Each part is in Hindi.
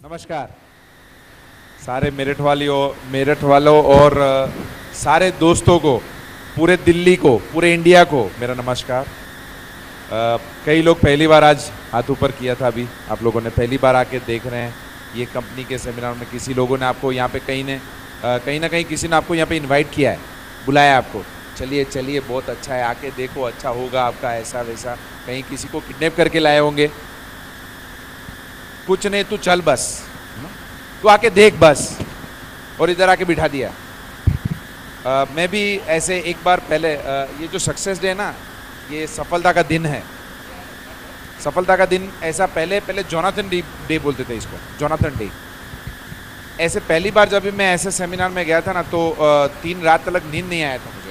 नमस्कार सारे मेरठ वालों और सारे दोस्तों को, पूरे दिल्ली को, पूरे इंडिया को मेरा नमस्कार। कई लोग पहली बार आज हाथ ऊपर किया था, अभी आप लोगों ने पहली बार आके देख रहे हैं ये कंपनी के सेमिनार में। किसी लोगों ने आपको यहाँ पे कहीं ना कहीं किसी ने आपको यहाँ पे इनवाइट किया है, बुलाया आपको, चलिए चलिए बहुत अच्छा है, आके देखो, अच्छा होगा आपका, ऐसा वैसा। कहीं किसी को किडनैप करके लाए होंगे, कुछ नहीं, तू चल बस, तू आके देख बस, और इधर आके बिठा दिया। मैं भी ऐसे एक बार पहले, ये जो सक्सेस डे है ना, ये सफलता का दिन है। सफलता का दिन ऐसा पहले जोनाथन डे बोलते थे इसको, जोनाथन डे। ऐसे पहली बार जब भी मैं ऐसे सेमिनार में गया था ना, तो 3 रात तक नींद नहीं आया था मुझे,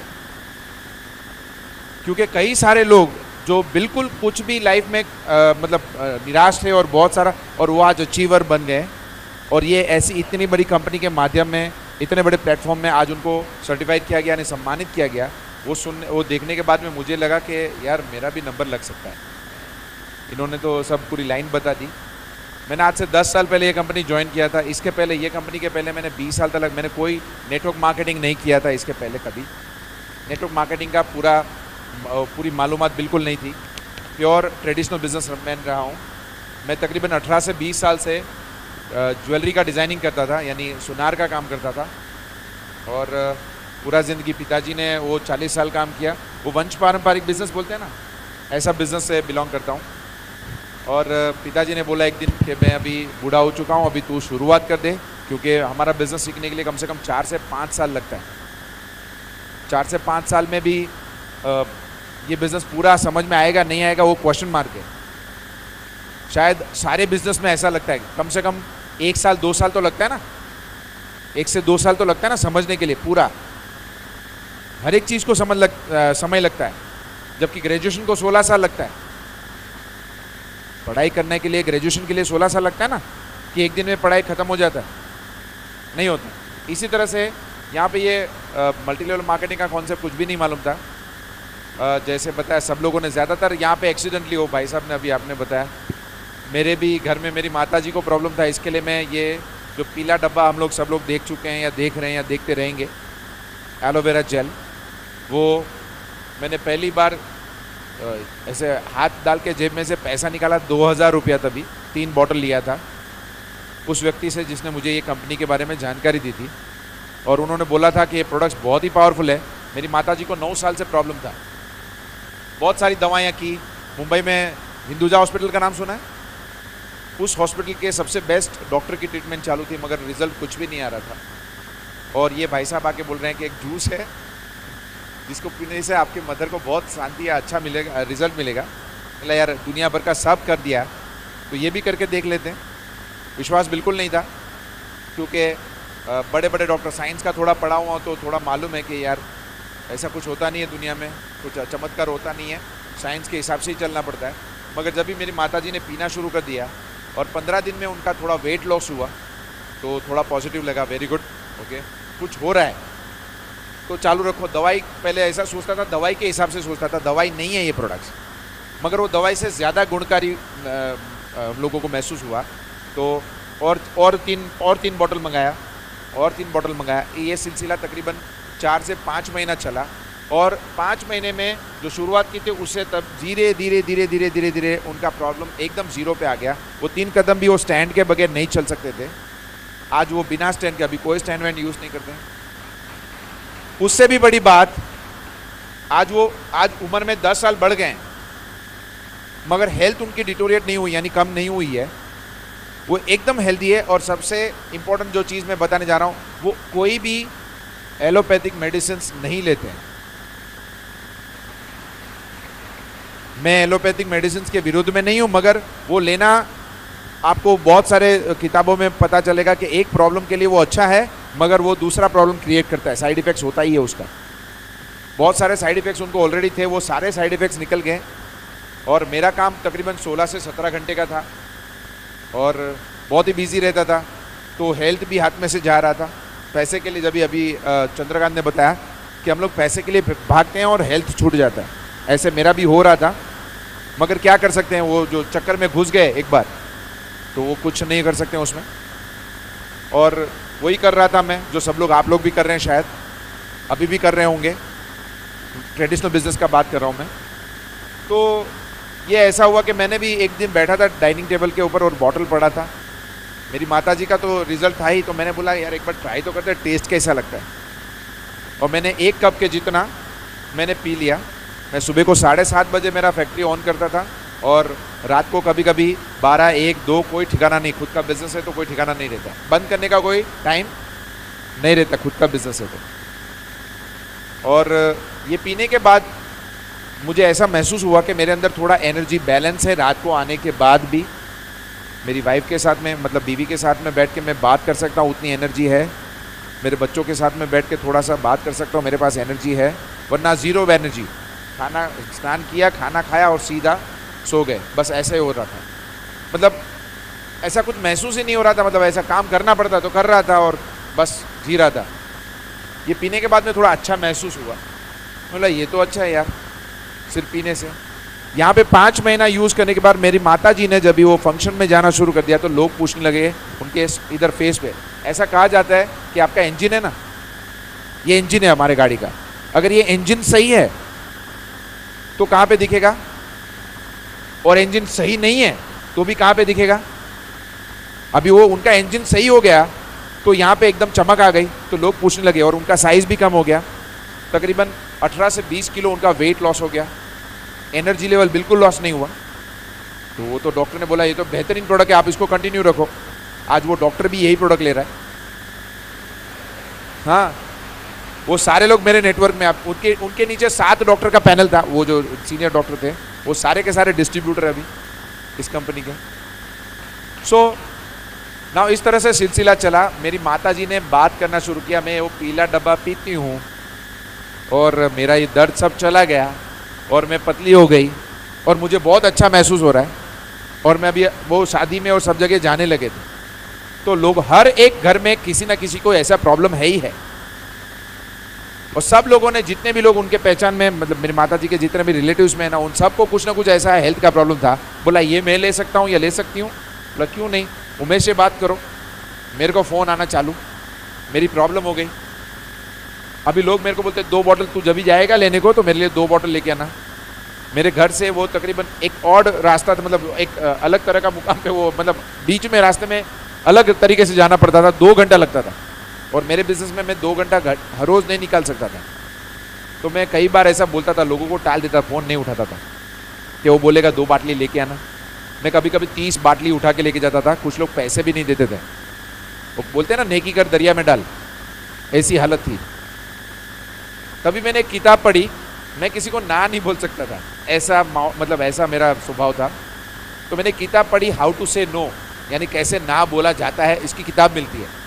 क्योंकि कई सारे लोग जो बिल्कुल कुछ भी लाइफ में निराश थे और बहुत सारा, और वो आज अचीवर बन गए। और ये ऐसी इतनी बड़ी कंपनी के माध्यम में, इतने बड़े प्लेटफॉर्म में आज उनको सर्टिफाइड किया गया, यानी सम्मानित किया गया। वो देखने के बाद में मुझे लगा कि यार मेरा भी नंबर लग सकता है। इन्होंने तो सब पूरी लाइन बता दी। मैंने आज से 10 साल पहले ये कंपनी ज्वाइन किया था। इसके पहले ये कंपनी के पहले मैंने 20 साल तक मैंने कोई नेटवर्क मार्केटिंग नहीं किया था। इसके पहले कभी नेटवर्क मार्केटिंग का पूरी मालूमात बिल्कुल नहीं थी। प्योर ट्रेडिशनल बिजनेसमैन रहा हूँ मैं। तकरीबन 18 से 20 साल से ज्वेलरी का डिज़ाइनिंग करता था, यानी सुनार का काम करता था। और पूरा ज़िंदगी पिताजी ने वो 40 साल काम किया। वो वंश पारंपरिक बिजनेस बोलते हैं ना, ऐसा बिजनेस से बिलोंग करता हूँ। और पिताजी ने बोला एक दिन कि मैं अभी बूढ़ा हो चुका हूँ, अभी तू शुरुआत कर दे, क्योंकि हमारा बिज़नेस सीखने के लिए कम से कम 4 से 5 साल लगता है। 4 से 5 साल में भी ये बिज़नेस पूरा समझ में आएगा नहीं आएगा, वो क्वेश्चन मार्क है। शायद सारे बिजनेस में ऐसा लगता है, कम से कम 1 साल 2 साल तो लगता है ना, 1 से 2 साल तो लगता है ना समझने के लिए। पूरा हर एक चीज़ को समय लगता है, जबकि ग्रेजुएशन को 16 साल लगता है। पढ़ाई करने के लिए, ग्रेजुएशन के लिए 16 साल लगता है ना, कि एक दिन में पढ़ाई खत्म हो जाता है, नहीं होता। इसी तरह से यहाँ पे ये मल्टी लेवल मार्केटिंग का कॉन्सेप्ट कुछ भी नहीं मालूम था। जैसे बताया सब लोगों ने, ज़्यादातर यहाँ पे एक्सीडेंटली, वो भाई साहब ने अभी आपने बताया, मेरे भी घर में मेरी माताजी को प्रॉब्लम था। इसके लिए मैं ये जो पीला डब्बा हम लोग सब लोग देख चुके हैं या देख रहे हैं या देखते रहेंगे, एलोवेरा जेल, वो मैंने पहली बार ऐसे हाथ डाल के जेब में से पैसा निकाला, 2000 रुपया, तभी 3 बॉटल लिया था उस व्यक्ति से जिसने मुझे ये कंपनी के बारे में जानकारी दी थी। और उन्होंने बोला था कि ये प्रोडक्ट्स बहुत ही पावरफुल है। मेरी माताजी को 9 साल से प्रॉब्लम था, बहुत सारी दवाइयाँ की। मुंबई में हिंदुजा हॉस्पिटल का नाम सुना है? उस हॉस्पिटल के सबसे बेस्ट डॉक्टर की ट्रीटमेंट चालू थी, मगर रिजल्ट कुछ भी नहीं आ रहा था। और ये भाई साहब आके बोल रहे हैं कि एक जूस है जिसको पीने से आपके मदर को बहुत शांति या अच्छा मिलेगा, रिजल्ट मिलेगा। बोला यार दुनिया भर का सब कर दिया, तो ये भी करके देख लेते हैं। विश्वास बिल्कुल नहीं था, क्योंकि बड़े बड़े डॉक्टर, साइंस का थोड़ा पढ़ा हुआ तो थोड़ा मालूम है कि यार ऐसा कुछ होता नहीं है दुनिया में, कुछ चमत्कार होता नहीं है, साइंस के हिसाब से ही चलना पड़ता है। मगर जब भी मेरी माताजी ने पीना शुरू कर दिया और 15 दिन में उनका थोड़ा वेट लॉस हुआ, तो थोड़ा पॉजिटिव लगा, वेरी गुड, ओके कुछ हो रहा है, तो चालू रखो। दवाई पहले ऐसा सोचता था, दवाई के हिसाब से सोचता था, दवाई नहीं है ये प्रोडक्ट्स, मगर वो दवाई से ज़्यादा गुणकारी लोगों को महसूस हुआ। तो और तीन बॉटल मंगाया, और 3 बॉटल मंगाया। ये सिलसिला तकरीबन 4 से 5 महीना चला। और 5 महीने में जो शुरुआत की थी उससे तब धीरे धीरे उनका प्रॉब्लम एकदम 0 पे आ गया। वो 3 कदम भी वो स्टैंड के बगैर नहीं चल सकते थे। आज वो बिना स्टैंड के, अभी कोई स्टैंड वैंड यूज़ नहीं करते हैं। उससे भी बड़ी बात, आज उम्र में 10 साल बढ़ गए, मगर हेल्थ उनकी डिटोरिएट नहीं हुई, यानी कम नहीं हुई है, वो एकदम हेल्दी है। और सबसे इम्पोर्टेंट जो चीज़ मैं बताने जा रहा हूँ, वो कोई भी एलोपैथिक मेडिसिन नहीं लेते हैं। मैं एलोपैथिक मेडिसिन के विरोध में नहीं हूँ, मगर वो लेना आपको बहुत सारे किताबों में पता चलेगा कि एक प्रॉब्लम के लिए वो अच्छा है, मगर वो दूसरा प्रॉब्लम क्रिएट करता है, साइड इफेक्ट्स होता ही है उसका। बहुत सारे साइड इफेक्ट्स उनको ऑलरेडी थे, वो सारे साइड इफेक्ट्स निकल गए। और मेरा काम तकरीबन 16 से 17 घंटे का था और बहुत ही बिजी रहता था, तो हेल्थ भी हाथ में से जा रहा था। पैसे के लिए, जब अभी चंद्रकांत ने बताया कि हम लोग पैसे के लिए भागते हैं और हेल्थ छूट जाता है, ऐसे मेरा भी हो रहा था। मगर क्या कर सकते हैं, वो जो चक्कर में घुस गए एक बार, तो वो कुछ नहीं कर सकते उसमें। और वही कर रहा था मैं, जो सब लोग, आप लोग भी कर रहे हैं शायद, अभी भी कर रहे होंगे। ट्रेडिशनल बिजनेस का बात कर रहा हूँ मैं। तो ये ऐसा हुआ कि मैंने भी एक दिन बैठा था डाइनिंग टेबल के ऊपर और बॉटल पड़ा था। मेरी माताजी का तो रिजल्ट था ही, तो मैंने बोला यार एक बार ट्राई तो करते हैं, टेस्ट कैसा लगता है। और मैंने 1 कप के जितना मैंने पी लिया। मैं सुबह को 7:30 बजे मेरा फैक्ट्री ऑन करता था और रात को कभी कभी 12, 1, 2, कोई ठिकाना नहीं। खुद का बिजनेस है तो कोई ठिकाना नहीं रहता, बंद करने का कोई टाइम नहीं रहता, खुद का बिजनेस है तो। और ये पीने के बाद मुझे ऐसा महसूस हुआ कि मेरे अंदर थोड़ा एनर्जी बैलेंस है। रात को आने के बाद भी मेरी वाइफ के साथ में, मतलब बीवी के साथ में बैठ के मैं बात कर सकता हूँ, उतनी एनर्जी है। मेरे बच्चों के साथ में बैठ के थोड़ा सा बात कर सकता हूँ, मेरे पास एनर्जी है। वरना ज़ीरो एनर्जी। खाना, स्नान किया, खाना खाया और सीधा सो गए, बस ऐसे ही हो रहा था। मतलब ऐसा कुछ महसूस ही नहीं हो रहा था, मतलब ऐसा काम करना पड़ता तो कर रहा था और बस जी रहा था। ये पीने के बाद में थोड़ा अच्छा महसूस हुआ। बोला ये तो अच्छा है यार, सिर्फ पीने से। यहाँ पे 5 महीना यूज़ करने के बाद मेरी माता जी ने जब भी वो फंक्शन में जाना शुरू कर दिया तो लोग पूछने लगे उनके इधर फेस पे। ऐसा कहा जाता है कि आपका इंजन है ना, ये इंजन है हमारे गाड़ी का, अगर ये इंजन सही है तो कहाँ पे दिखेगा, और इंजन सही नहीं है तो भी कहाँ पे दिखेगा। अभी वो उनका इंजन सही हो गया तो यहाँ पे एकदम चमक आ गई, तो लोग पूछने लगे। और उनका साइज भी कम हो गया, तकरीबन 18 से 20 किलो उनका वेट लॉस हो गया, एनर्जी लेवल बिल्कुल लॉस नहीं हुआ। तो वो तो डॉक्टर ने बोला ये तो बेहतरीन प्रोडक्ट है, आप इसको कंटिन्यू रखो। आज वो डॉक्टर भी यही प्रोडक्ट ले रहा है। हाँ, वो सारे लोग मेरे नेटवर्क में, आप उनके नीचे 7 डॉक्टर का पैनल था, वो जो सीनियर डॉक्टर थे वो सारे के सारे डिस्ट्रीब्यूटर है अभी इस कंपनी के। सो नाउ इस तरह से सिलसिला चला। मेरी माता जी ने बात करना शुरू किया, मैं वो पीला डब्बा पीती हूँ और मेरा ये दर्द सब चला गया और मैं पतली हो गई और मुझे बहुत अच्छा महसूस हो रहा है। और मैं अभी वो शादी में और सब जगह जाने लगे थे, तो लोग, हर एक घर में किसी ना किसी को ऐसा प्रॉब्लम है ही है। और सब लोगों ने, जितने भी लोग उनके पहचान में, मतलब मेरी माता जी के जितने भी रिलेटिव्स में है ना, उन सबको कुछ ना कुछ ऐसा हेल्थ का प्रॉब्लम था। बोला ये मैं ले सकता हूँ या ले सकती हूँ। बोला क्यों नहीं, उमेश से बात करो। मेरे को फ़ोन आना चालू, मेरी प्रॉब्लम हो गई। अभी लोग मेरे को बोलते 2 बॉटल तू जब भी जाएगा लेने को तो मेरे लिए 2 बॉटल लेके आना। मेरे घर से वो तकरीबन एक ऑड रास्ता था, मतलब एक अलग तरह का मुकाम पे, वो मतलब बीच में रास्ते में अलग तरीके से जाना पड़ता था, 2 घंटा लगता था। और मेरे बिजनेस में मैं 2 घंटा हर रोज़ नहीं निकाल सकता था। तो मैं कई बार ऐसा बोलता था, लोगों को टाल देता, फ़ोन नहीं उठाता था कि वो बोलेगा 2 बाटली लेके आना। मैं कभी कभी 30 बाटली उठा के लेके जाता था। कुछ लोग पैसे भी नहीं देते थे, वो बोलते हैं ना नेकी कर दरिया में डाल, ऐसी हालत थी। तभी मैंने एक किताब पढ़ी, मैं किसी को ना नहीं बोल सकता था, ऐसा मतलब ऐसा मेरा स्वभाव था। तो मैंने किताब पढ़ी हाउ टू से नो, यानी कैसे ना बोला जाता है, इसकी किताब मिलती है।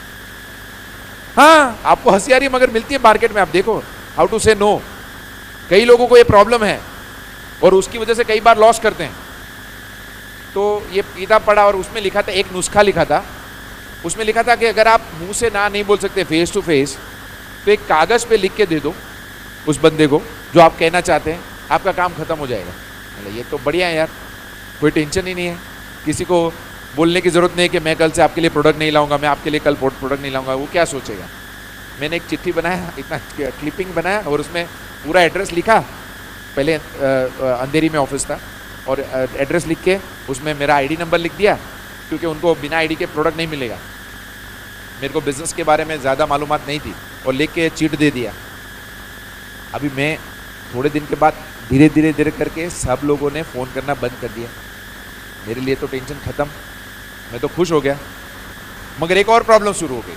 हाँ, आपको हंसी आ रही है मगर मिलती है मार्केट में, आप देखो हाउ टू से नो। कई लोगों को ये प्रॉब्लम है और उसकी वजह से कई बार लॉस करते हैं। तो ये किताब पढ़ा और उसमें लिखा था, एक नुस्खा लिखा था, उसमें लिखा था कि अगर आप मुंह से ना नहीं बोल सकते फेस टू फेस, तो एक कागज़ पे लिख के दे दो उस बंदे को जो आप कहना चाहते हैं, आपका काम खत्म हो जाएगा। मतलब ये तो बढ़िया है यार, कोई टेंशन ही नहीं है। किसी को बोलने की ज़रूरत नहीं है कि मैं कल से आपके लिए प्रोडक्ट नहीं लाऊंगा, मैं आपके लिए कल प्रोडक्ट नहीं लाऊंगा। वो क्या सोचेगा। मैंने एक चिट्ठी बनाया, इतना क्लिपिंग बनाया और उसमें पूरा एड्रेस लिखा। पहले अंधेरी में ऑफिस था और एड्रेस लिख के उसमें मेरा आईडी नंबर लिख दिया, क्योंकि उनको बिना आईडी के प्रोडक्ट नहीं मिलेगा। मेरे को बिज़नेस के बारे में ज़्यादा मालूमात नहीं थी और लिख के चीट दे दिया। अभी मैं थोड़े दिन के बाद धीरे धीरे करके सब लोगों ने फ़ोन करना बंद कर दिया। मेरे लिए तो टेंशन ख़त्म, मैं तो खुश हो गया। मगर एक और प्रॉब्लम शुरू हो गई।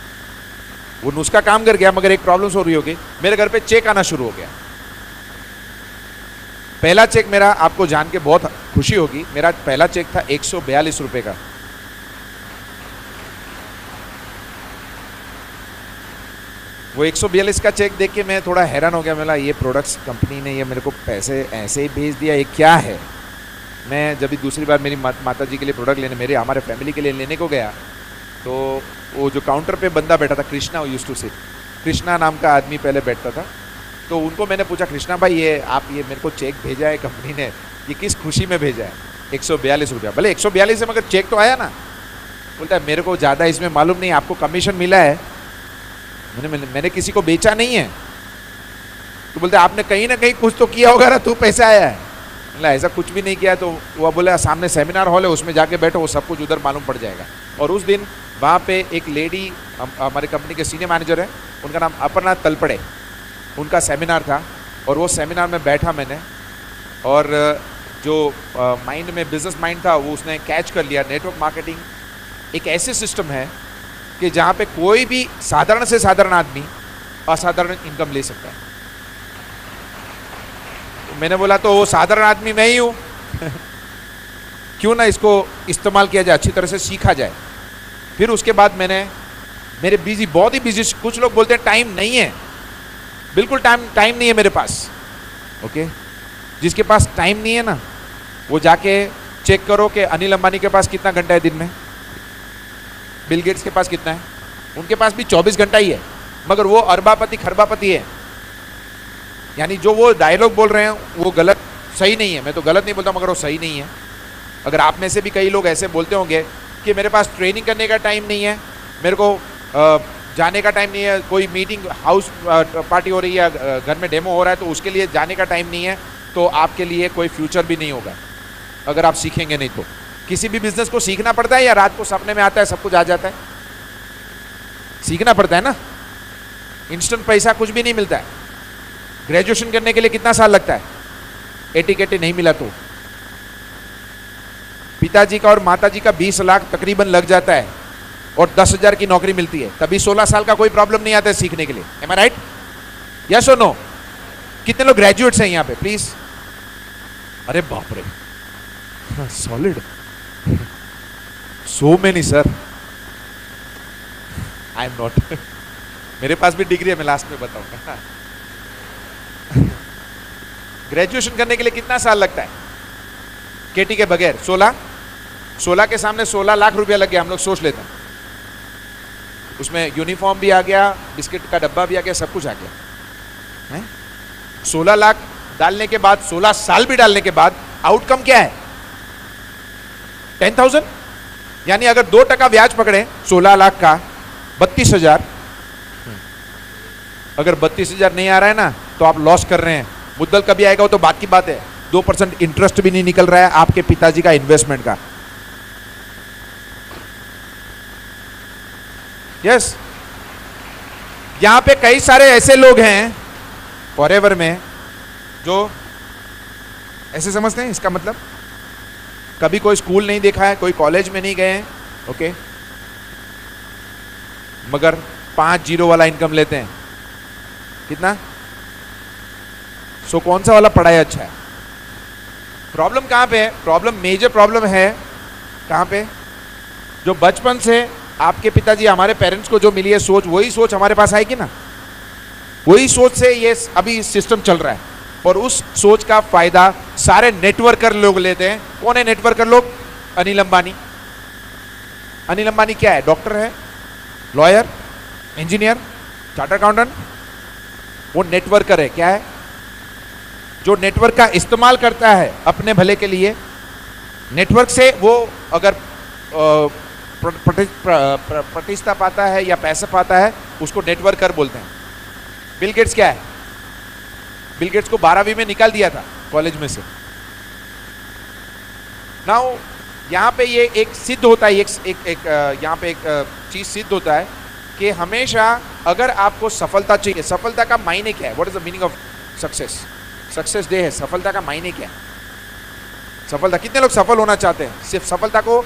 वो नुस्खा काम कर गया मगर एक प्रॉब्लम शुरू हो गई, मेरे घर पे चेक आना शुरू हो गया। पहला चेक मेरा, आपको जान के बहुत खुशी होगी, मेरा पहला चेक था 142 रुपए का। वो 142 का चेक देख के मैं थोड़ा हैरान हो गया। बोला ये प्रोडक्ट्स कंपनी ने ये मेरे को पैसे ऐसे ही भेज दिया, ये क्या है। मैं जब भी दूसरी बार मेरी माता जी के लिए प्रोडक्ट लेने, मेरे हमारे फैमिली के लिए लेने को गया, तो वो जो काउंटर पे बंदा बैठा था, Krishna used to sit, Krishna नाम का आदमी पहले बैठता था। तो उनको मैंने पूछा, कृष्णा भाई ये आप ये मेरे को चेक भेजा है कंपनी ने, ये किस खुशी में भेजा है 142 रुपया। भले 142 है मगर चेक तो आया ना। बोलता है मेरे को ज़्यादा इसमें मालूम नहीं, आपको कमीशन मिला है, मैंने किसी को बेचा नहीं है। तो बोलते आपने कहीं ना कहीं कुछ तो किया होगा ना, तू पैसा आया है। बोला ऐसा कुछ भी नहीं किया। तो वो बोला सामने सेमिनार हॉल है, उसमें जाके बैठो, वो सब कुछ उधर मालूम पड़ जाएगा। और उस दिन वहाँ पे एक लेडी, हमारे कंपनी के सीनियर मैनेजर है, उनका नाम अपर्णा तलपड़े, उनका सेमिनार था। और वो सेमिनार में बैठा मैंने, और जो माइंड में बिजनेस माइंड था वो उसने कैच कर लिया। नेटवर्क मार्केटिंग एक ऐसे सिस्टम है कि जहाँ पे कोई भी साधारण से साधारण आदमी असाधारण इनकम ले सकता है। तो मैंने बोला तो वो साधारण आदमी मैं ही हूँ क्यों ना इसको इस्तेमाल किया जाए, अच्छी तरह से सीखा जाए। फिर उसके बाद मैंने मेरे बिजी, बहुत ही बिजी, कुछ लोग बोलते हैं टाइम नहीं है, बिल्कुल टाइम नहीं है मेरे पास। ओके, जिसके पास टाइम नहीं है ना, वो जाके चेक करो कि अनिल अंबानी के पास कितना घंटा है दिन में, बिल गेट्स के पास कितना है, उनके पास भी 24 घंटा ही है, मगर वो अरबापति खरबापति है। यानी जो वो डायलॉग बोल रहे हैं वो गलत, सही नहीं है, मैं तो गलत नहीं बोलता, मगर वो सही नहीं है। अगर आप में से भी कई लोग ऐसे बोलते होंगे कि मेरे पास ट्रेनिंग करने का टाइम नहीं है, मेरे को जाने का टाइम नहीं है, कोई मीटिंग, हाउस पार्टी हो रही है, घर में डेमो हो रहा है, तो उसके लिए जाने का टाइम नहीं है, तो आपके लिए कोई फ्यूचर भी नहीं होगा अगर आप सीखेंगे नहीं तो। किसी भी बिजनेस को सीखना पड़ता है या रात को सपने में आता है सब कुछ आ जाता है? सीखना पड़ता है ना। इंस्टेंट पैसा कुछ भी नहीं मिलता है। ग्रेजुएशन करने के लिए कितना साल लगता है? एटी नहीं मिला तो। पिताजी का और माताजी का 20 लाख तकरीबन लग जाता है और 10,000 की नौकरी मिलती है, तभी 16 साल का कोई प्रॉब्लम नहीं आता है सीखने के लिए। Am I right? यस और नो? कितने लोग ग्रेजुएट्स हैं यहाँ पे प्लीज? अरे बाप रे, solid, so many sir. I am not मेरे पास भी डिग्री है, मैं लास्ट में बताऊंगा। ग्रेजुएशन करने के लिए कितना साल लगता है? केटी के बगैर 16 के सामने 16 लाख रुपया लग गया, हम लोग सोच लेते हैं। उसमें यूनिफॉर्म भी आ गया, बिस्किट का डब्बा भी आ गया, सब कुछ आ गया है? 16 लाख डालने के बाद, 16 साल भी डालने के बाद आउटकम क्या है? 10,000। यानी अगर 2% ब्याज पकड़े 16 लाख का 32,000, अगर 32,000 नहीं आ रहा है ना तो आप लॉस कर रहे हैं। मुद्दल कभी आएगा वो तो बात की बात है, 2% इंटरेस्ट भी नहीं निकल रहा है आपके पिताजी का इन्वेस्टमेंट का। यस, यहां पे कई सारे ऐसे लोग हैं फॉरएवर में जो ऐसे समझते हैं, इसका मतलब कभी कोई स्कूल नहीं देखा है, कोई कॉलेज में नहीं गए हैं, ओके, मगर 5 जीरो वाला इनकम लेते हैं। कितना? सो कौन सा वाला पढ़ाई अच्छा है? प्रॉब्लम कहां पे है? प्रॉब्लम, मेजर प्रॉब्लम है कहां पे? जो बचपन से आपके पिताजी, हमारे पेरेंट्स को जो मिली है सोच, वही सोच हमारे पास आएगी ना, वही सोच से ये अभी सिस्टम चल रहा है। और उस सोच का फायदा सारे नेटवर्कर लोग लेते हैं। कौन है नेटवर्कर लोग? अनिल अंबानी। अनिल अंबानी क्या है? डॉक्टर है, लॉयर, इंजीनियर, चार्टर्ड अकाउंटेंट। वो नेटवर्कर है। क्या है? जो नेटवर्क का इस्तेमाल करता है अपने भले के लिए। नेटवर्क से वो अगर प्रतिष्ठा पाता है या पैसा पाता है, उसको नेटवर्कर बोलते हैं। बिल गेट्स क्या है? बिल गेट्स को 12वीं में निकाल दिया था कॉलेज में से। नाउ यहाँ पे ये एक सिद्ध होता है, यहाँ पे एक चीज सिद्ध होता है कि हमेशा अगर आपको सफलता चाहिए, सफलता का मायने क्या है? What is the meaning of success? Success day है, सफलता का मायने क्या है? सफलता, कितने लोग सफल होना चाहते हैं? सिर्फ सफलता को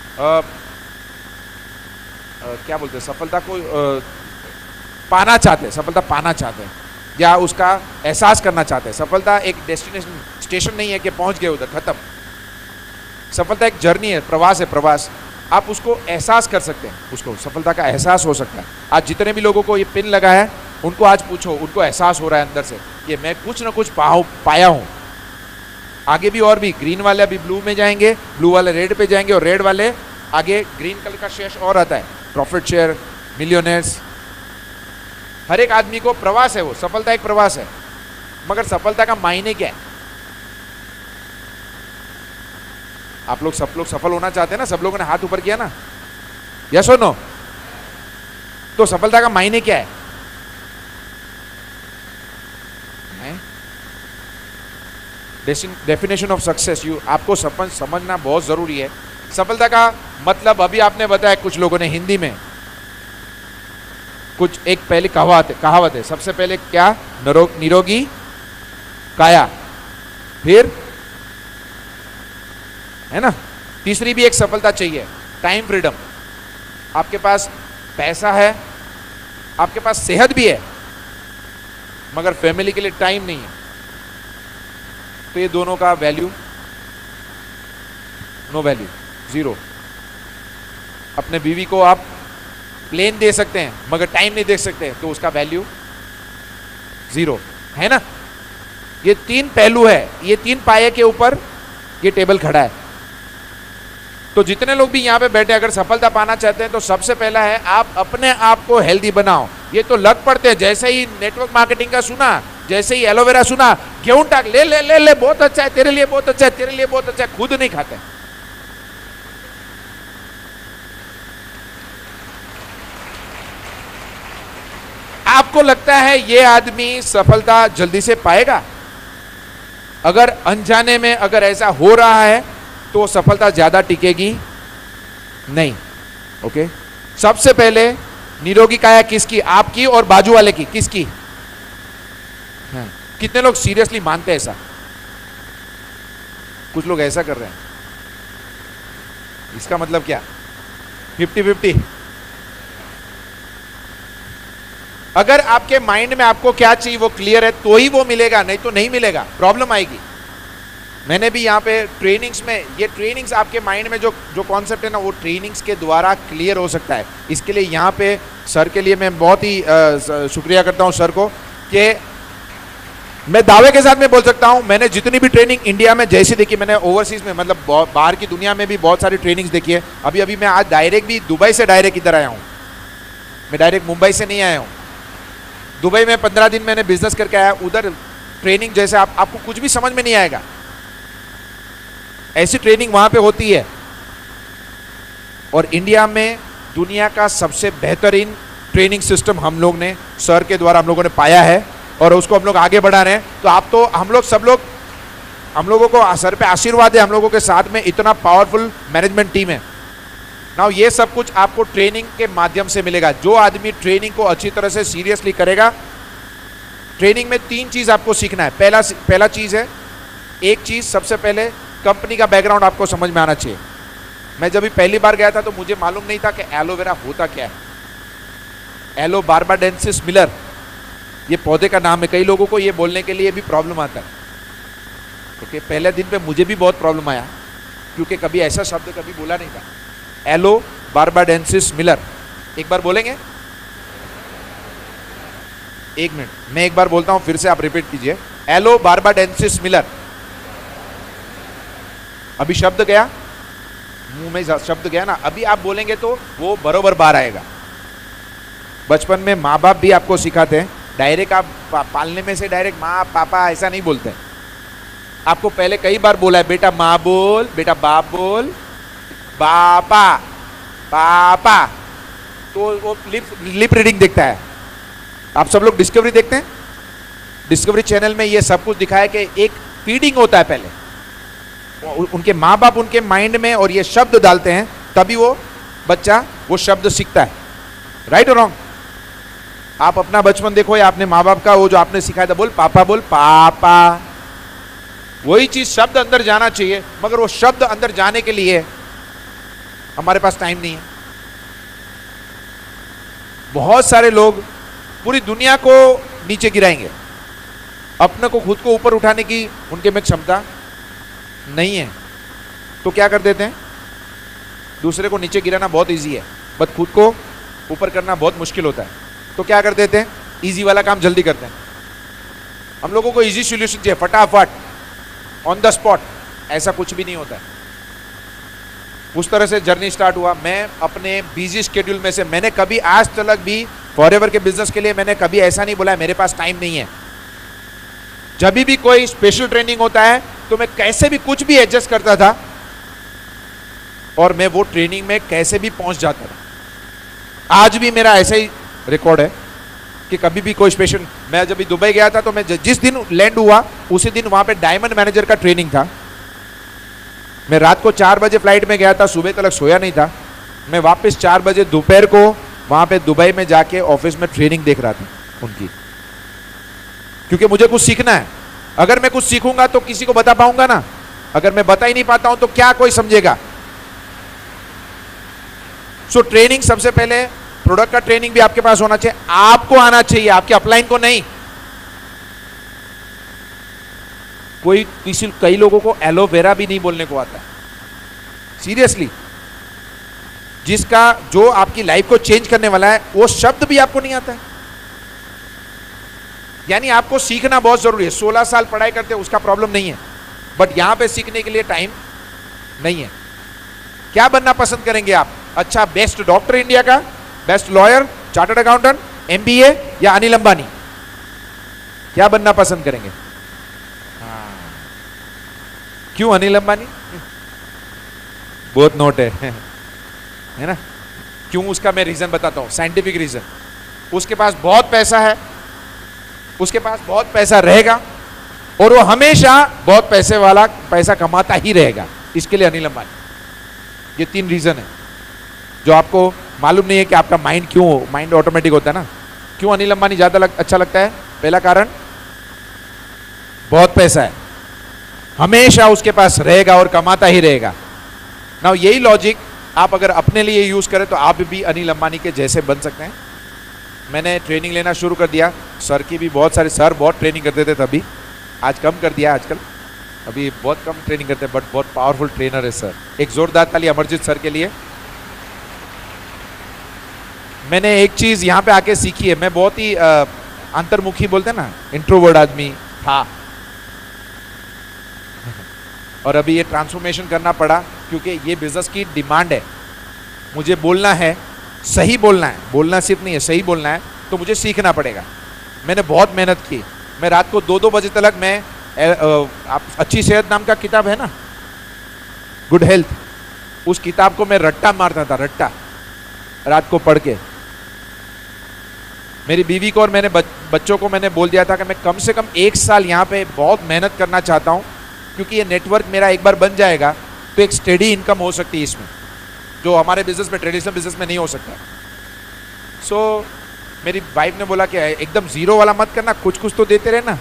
क्या बोलते हैं, सफलता को पाना चाहते हैं, सफलता पाना चाहते हैं, या उसका एहसास करना चाहते हैं। सफलता एक डेस्टिनेशन, स्टेशन नहीं है कि पहुंच गए उधर, खत्म। सफलता एक जर्नी है, प्रवास है, प्रवास। आप उसको एहसास कर सकते हैं, उसको सफलता का एहसास हो सकता है। आज जितने भी लोगों को ये पिन लगा है, उनको आज पूछो, उनको एहसास हो रहा है अंदर से कि मैं कुछ ना कुछ पाया हूं। आगे भी और भी, ग्रीन वाले अभी ब्लू में जाएंगे, ब्लू वाले रेड पे जाएंगे, और रेड वाले आगे ग्रीन कलर का शेयर और आता है, प्रॉफिट शेयर, मिलियनेयर्स। हर एक आदमी को प्रवास है, वो सफलता एक प्रवास है। मगर सफलता का मायने क्या है? आप लोग, सब लोग सफल होना चाहते हैं ना? सब लोगों ने हाथ ऊपर किया ना? यस और नो? तो सफलता का मायने क्या है? डेफिनेशन ऑफ सक्सेस, यू आपको समझना बहुत जरूरी है। सफलता का मतलब अभी आपने बताया कुछ लोगों ने हिंदी में, कुछ एक पहले कहावत है, सबसे पहले क्या? निरोगी काया, फिर है ना, तीसरी भी एक सफलता चाहिए, टाइम फ्रीडम। आपके पास पैसा है, आपके पास सेहत भी है, मगर फैमिली के लिए टाइम नहीं है, तो ये दोनों का वैल्यू नो वैल्यू, जीरो। अपने बीवी को आप प्लेन दे सकते हैं मगर टाइम नहीं दे सकते, तो उसका वैल्यू जीरो, है ना। ये तीन पहलू है, ये तीन पाए के ऊपर ये टेबल खड़ा है। तो जितने लोग भी यहां पे बैठे, अगर सफलता पाना चाहते हैं तो सबसे पहला है आप अपने आप को हेल्दी बनाओ। ये तो लग पड़ते हैं, जैसे ही नेटवर्क मार्केटिंग का सुना, जैसे ही एलोवेरा सुना, गेहूं टाक, ले ले ले ले, बहुत अच्छा है तेरे लिए, बहुत अच्छा है तेरे लिए, बहुत अच्छा है, खुद नहीं खाते। आपको लगता है ये आदमी सफलता जल्दी से पाएगा? अगर अनजाने में अगर ऐसा हो रहा है तो सफलता ज्यादा टिकेगी नहीं। ओके, सबसे पहले निरोगी काया किसकी? आपकी और बाजू वाले की, किसकी? हाँ। कितने लोग सीरियसली मानते हैं ऐसा? कुछ लोग ऐसा कर रहे हैं। इसका मतलब क्या? 50-50। अगर आपके माइंड में आपको क्या चाहिए वो क्लियर है तो ही वो मिलेगा, नहीं तो नहीं मिलेगा, प्रॉब्लम आएगी। मैंने भी यहाँ पे ट्रेनिंग्स में, ये ट्रेनिंग्स आपके माइंड में जो कॉन्सेप्ट है ना, वो ट्रेनिंग्स के द्वारा क्लियर हो सकता है। इसके लिए यहाँ पे सर के लिए मैं बहुत ही शुक्रिया करता हूँ सर को, कि मैं दावे के साथ में बोल सकता हूँ, मैंने जितनी भी ट्रेनिंग इंडिया में जैसी देखी, मैंने ओवरसीज में, मतलब बाहर की दुनिया में भी बहुत सारी ट्रेनिंग्स देखी है। अभी मैं आज डायरेक्ट भी दुबई से डायरेक्ट इधर आया हूँ, मैं डायरेक्ट मुंबई से नहीं आया हूँ। दुबई में 15 दिन मैंने बिजनेस करके आया। उधर ट्रेनिंग जैसे आपको कुछ भी समझ में नहीं आएगा, ऐसी ट्रेनिंग वहां पे होती है। और इंडिया में दुनिया का सबसे बेहतरीन ट्रेनिंग सिस्टम हम लोग ने, सर के द्वारा हम लोगों ने पाया है, और उसको हम लोग आगे बढ़ा रहे हैं। तो आप तो हम लोगों को सर पे आशीर्वाद है, हम लोगों के साथ में इतना पावरफुल मैनेजमेंट टीम है। नाउ ये सब कुछ आपको ट्रेनिंग के माध्यम से मिलेगा। जो आदमी ट्रेनिंग को अच्छी तरह से सीरियसली करेगा, ट्रेनिंग में 3 चीज आपको सीखना है। पहला चीज है, एक चीज सबसे पहले कंपनी का बैकग्राउंड आपको समझ में आना चाहिए। मैं जब भी पहली बार गया था तो मुझे मालूम नहीं था कि एलोवेरा होता क्या है। एलो बार्बाडेंसिस मिलर ये पौधे का नाम है। कई लोगों को ये बोलने के लिए भी प्रॉब्लम आता है। ओके, पहले दिन पे मुझे भी बहुत प्रॉब्लम आया, क्योंकि कभी ऐसा शब्द कभी बोला नहीं था। एलो बार्बाडेंसिस मिलर, एक बार बोलेंगे? एक मिनट, मैं एक बार बोलता हूं, फिर से आप रिपीट कीजिए। Aloe barbadensis Miller. अभी शब्द गया मुंह में, शब्द गया ना, अभी आप बोलेंगे तो वो बरोबर बाहर आएगा। बचपन में माँ बाप भी आपको सिखाते हैं, डायरेक्ट आप पालने में से डायरेक्ट माँ पापा ऐसा नहीं बोलते हैं। आपको पहले कई बार बोला है, बेटा माँ बोल, बेटा बाप बोल, पापा पापा, तो वो लिप रीडिंग दिखता है। आप सब लोग डिस्कवरी देखते हैं, डिस्कवरी चैनल में ये सब कुछ दिखाया कि एक फीडिंग होता है पहले, उनके माँ बाप उनके माइंड में और ये शब्द डालते हैं, तभी वो बच्चा वो शब्द सीखता है। राइट और रॉन्ग? आप अपना बचपन देखो या अपने माँ बाप का, वो जो आपने सिखाया था, बोल पापा, वही चीज शब्द अंदर जाना चाहिए, मगर वो शब्द अंदर जाने के लिए हमारे पास टाइम नहीं है। बहुत सारे लोग पूरी दुनिया को नीचे गिराएंगे, अपने को खुद को ऊपर उठाने की उनके में क्षमता नहीं है, तो क्या कर देते हैं? दूसरे को नीचे गिराना बहुत इजी है, बट खुद को ऊपर करना बहुत मुश्किल होता है। तो क्या कर देते हैं? इजी वाला काम जल्दी करते हैं। हम लोगों को इजी सॉल्यूशन चाहिए, फटाफट, ऑन द स्पॉट। ऐसा कुछ भी नहीं होता है। उस तरह से जर्नी स्टार्ट हुआ। मैं अपने बिजी शेड्यूल में से, मैंने कभी आज तक भी फॉरएवर के बिजनेस के लिए मैंने कभी ऐसा नहीं बोला मेरे पास टाइम नहीं है। जब भी कोई स्पेशल ट्रेनिंग होता है तो मैं कैसे भी कुछ भी एडजस्ट करता था और मैं वो ट्रेनिंग में कैसे भी पहुंच जाता था। आज भी मेरा ऐसा ही रिकॉर्ड है कि कभी भी कोई स्पेशल, मैं जब भी दुबई गया था तो मैं जिस दिन लैंड हुआ उसी दिन वहां पे डायमंड मैनेजर का ट्रेनिंग था। मैं रात को 4 बजे फ्लाइट में गया था, सुबह तक सोया नहीं था। मैं वापस 4 बजे दोपहर को वहां पे दुबई में जाके ऑफिस में ट्रेनिंग देख रहा था उनकी, क्योंकि मुझे कुछ सीखना है। अगर मैं कुछ सीखूंगा तो किसी को बता पाऊंगा ना, अगर मैं बता ही नहीं पाता हूं तो क्या कोई समझेगा। सो ट्रेनिंग सबसे पहले, प्रोडक्ट का ट्रेनिंग भी आपके पास होना चाहिए, आपको आना चाहिए, आपके अपलाइन को नहीं। कई लोगों को एलोवेरा भी नहीं बोलने को आता है, सीरियसली। जिसका जो आपकी लाइफ को चेंज करने वाला है वो शब्द भी आपको नहीं आता है। यानी आपको सीखना बहुत जरूरी है। 16 साल पढ़ाई करते उसका प्रॉब्लम नहीं है, बट यहां पे सीखने के लिए टाइम नहीं है। क्या बनना पसंद करेंगे आप? अच्छा, बेस्ट डॉक्टर इंडिया का, best lawyer, chartered accountant, MBA या अनिल अंबानी? क्या बनना पसंद करेंगे? क्यों अनिल अंबानी? बहुत नोट है ना? क्यों? उसका मैं रीजन बताता हूं, साइंटिफिक रीजन। उसके पास बहुत पैसा है, उसके पास बहुत पैसा रहेगा और वो हमेशा बहुत पैसा कमाता ही रहेगा। इसके लिए अनिल अंबानी। ये 3 रीजन है जो आपको मालूम नहीं है कि आपका माइंड क्यों, माइंड ऑटोमेटिक होता है ना। क्यों अनिल अंबानी ज्यादा अच्छा लगता है? पहला कारण, बहुत पैसा है, हमेशा उसके पास रहेगा और कमाता ही रहेगा। ना यही लॉजिक आप अगर अपने लिए यूज करें तो आप भी अनिल अंबानी के जैसे बन सकते हैं। मैंने ट्रेनिंग लेना शुरू कर दिया। सर की भी बहुत सारे, सर बहुत ट्रेनिंग करते थे तभी, आज कम कर दिया आजकल, अभी बहुत कम ट्रेनिंग करते हैं, बट बहुत पावरफुल ट्रेनर है सर। एक जोरदार ताली अमरजीत सर के लिए। मैंने एक चीज यहाँ पे आके सीखी है, मैं बहुत ही अंतर्मुखी बोलते हैं ना, इंट्रोवर्ट आदमी था, और अभी ये ट्रांसफॉर्मेशन करना पड़ा क्योंकि ये बिजनेस की डिमांड है। मुझे बोलना है, सही बोलना है, बोलना सिर्फ नहीं है, सही बोलना है, तो मुझे सीखना पड़ेगा। मैंने बहुत मेहनत की। मैं रात को 2-2 बजे तक मैं अच्छी सेहत नाम का किताब है ना, गुड हेल्थ, उस किताब को मैं रट्टा मारता था, रट्टा, रात को पढ़ के। मेरी बीवी को और मैंने बच्चों को मैंने बोल दिया था कि मैं कम से कम 1 साल यहाँ पे बहुत मेहनत करना चाहता हूँ, क्योंकि ये नेटवर्क मेरा एक बार बन जाएगा तो एक स्टेडी इनकम हो सकती है इसमें, जो हमारे बिजनेस में, ट्रेडिशनल बिजनेस में नहीं हो सकता। सो मेरी वाइफ ने बोला कि एकदम जीरो वाला मत करना, कुछ कुछ तो देते रहना,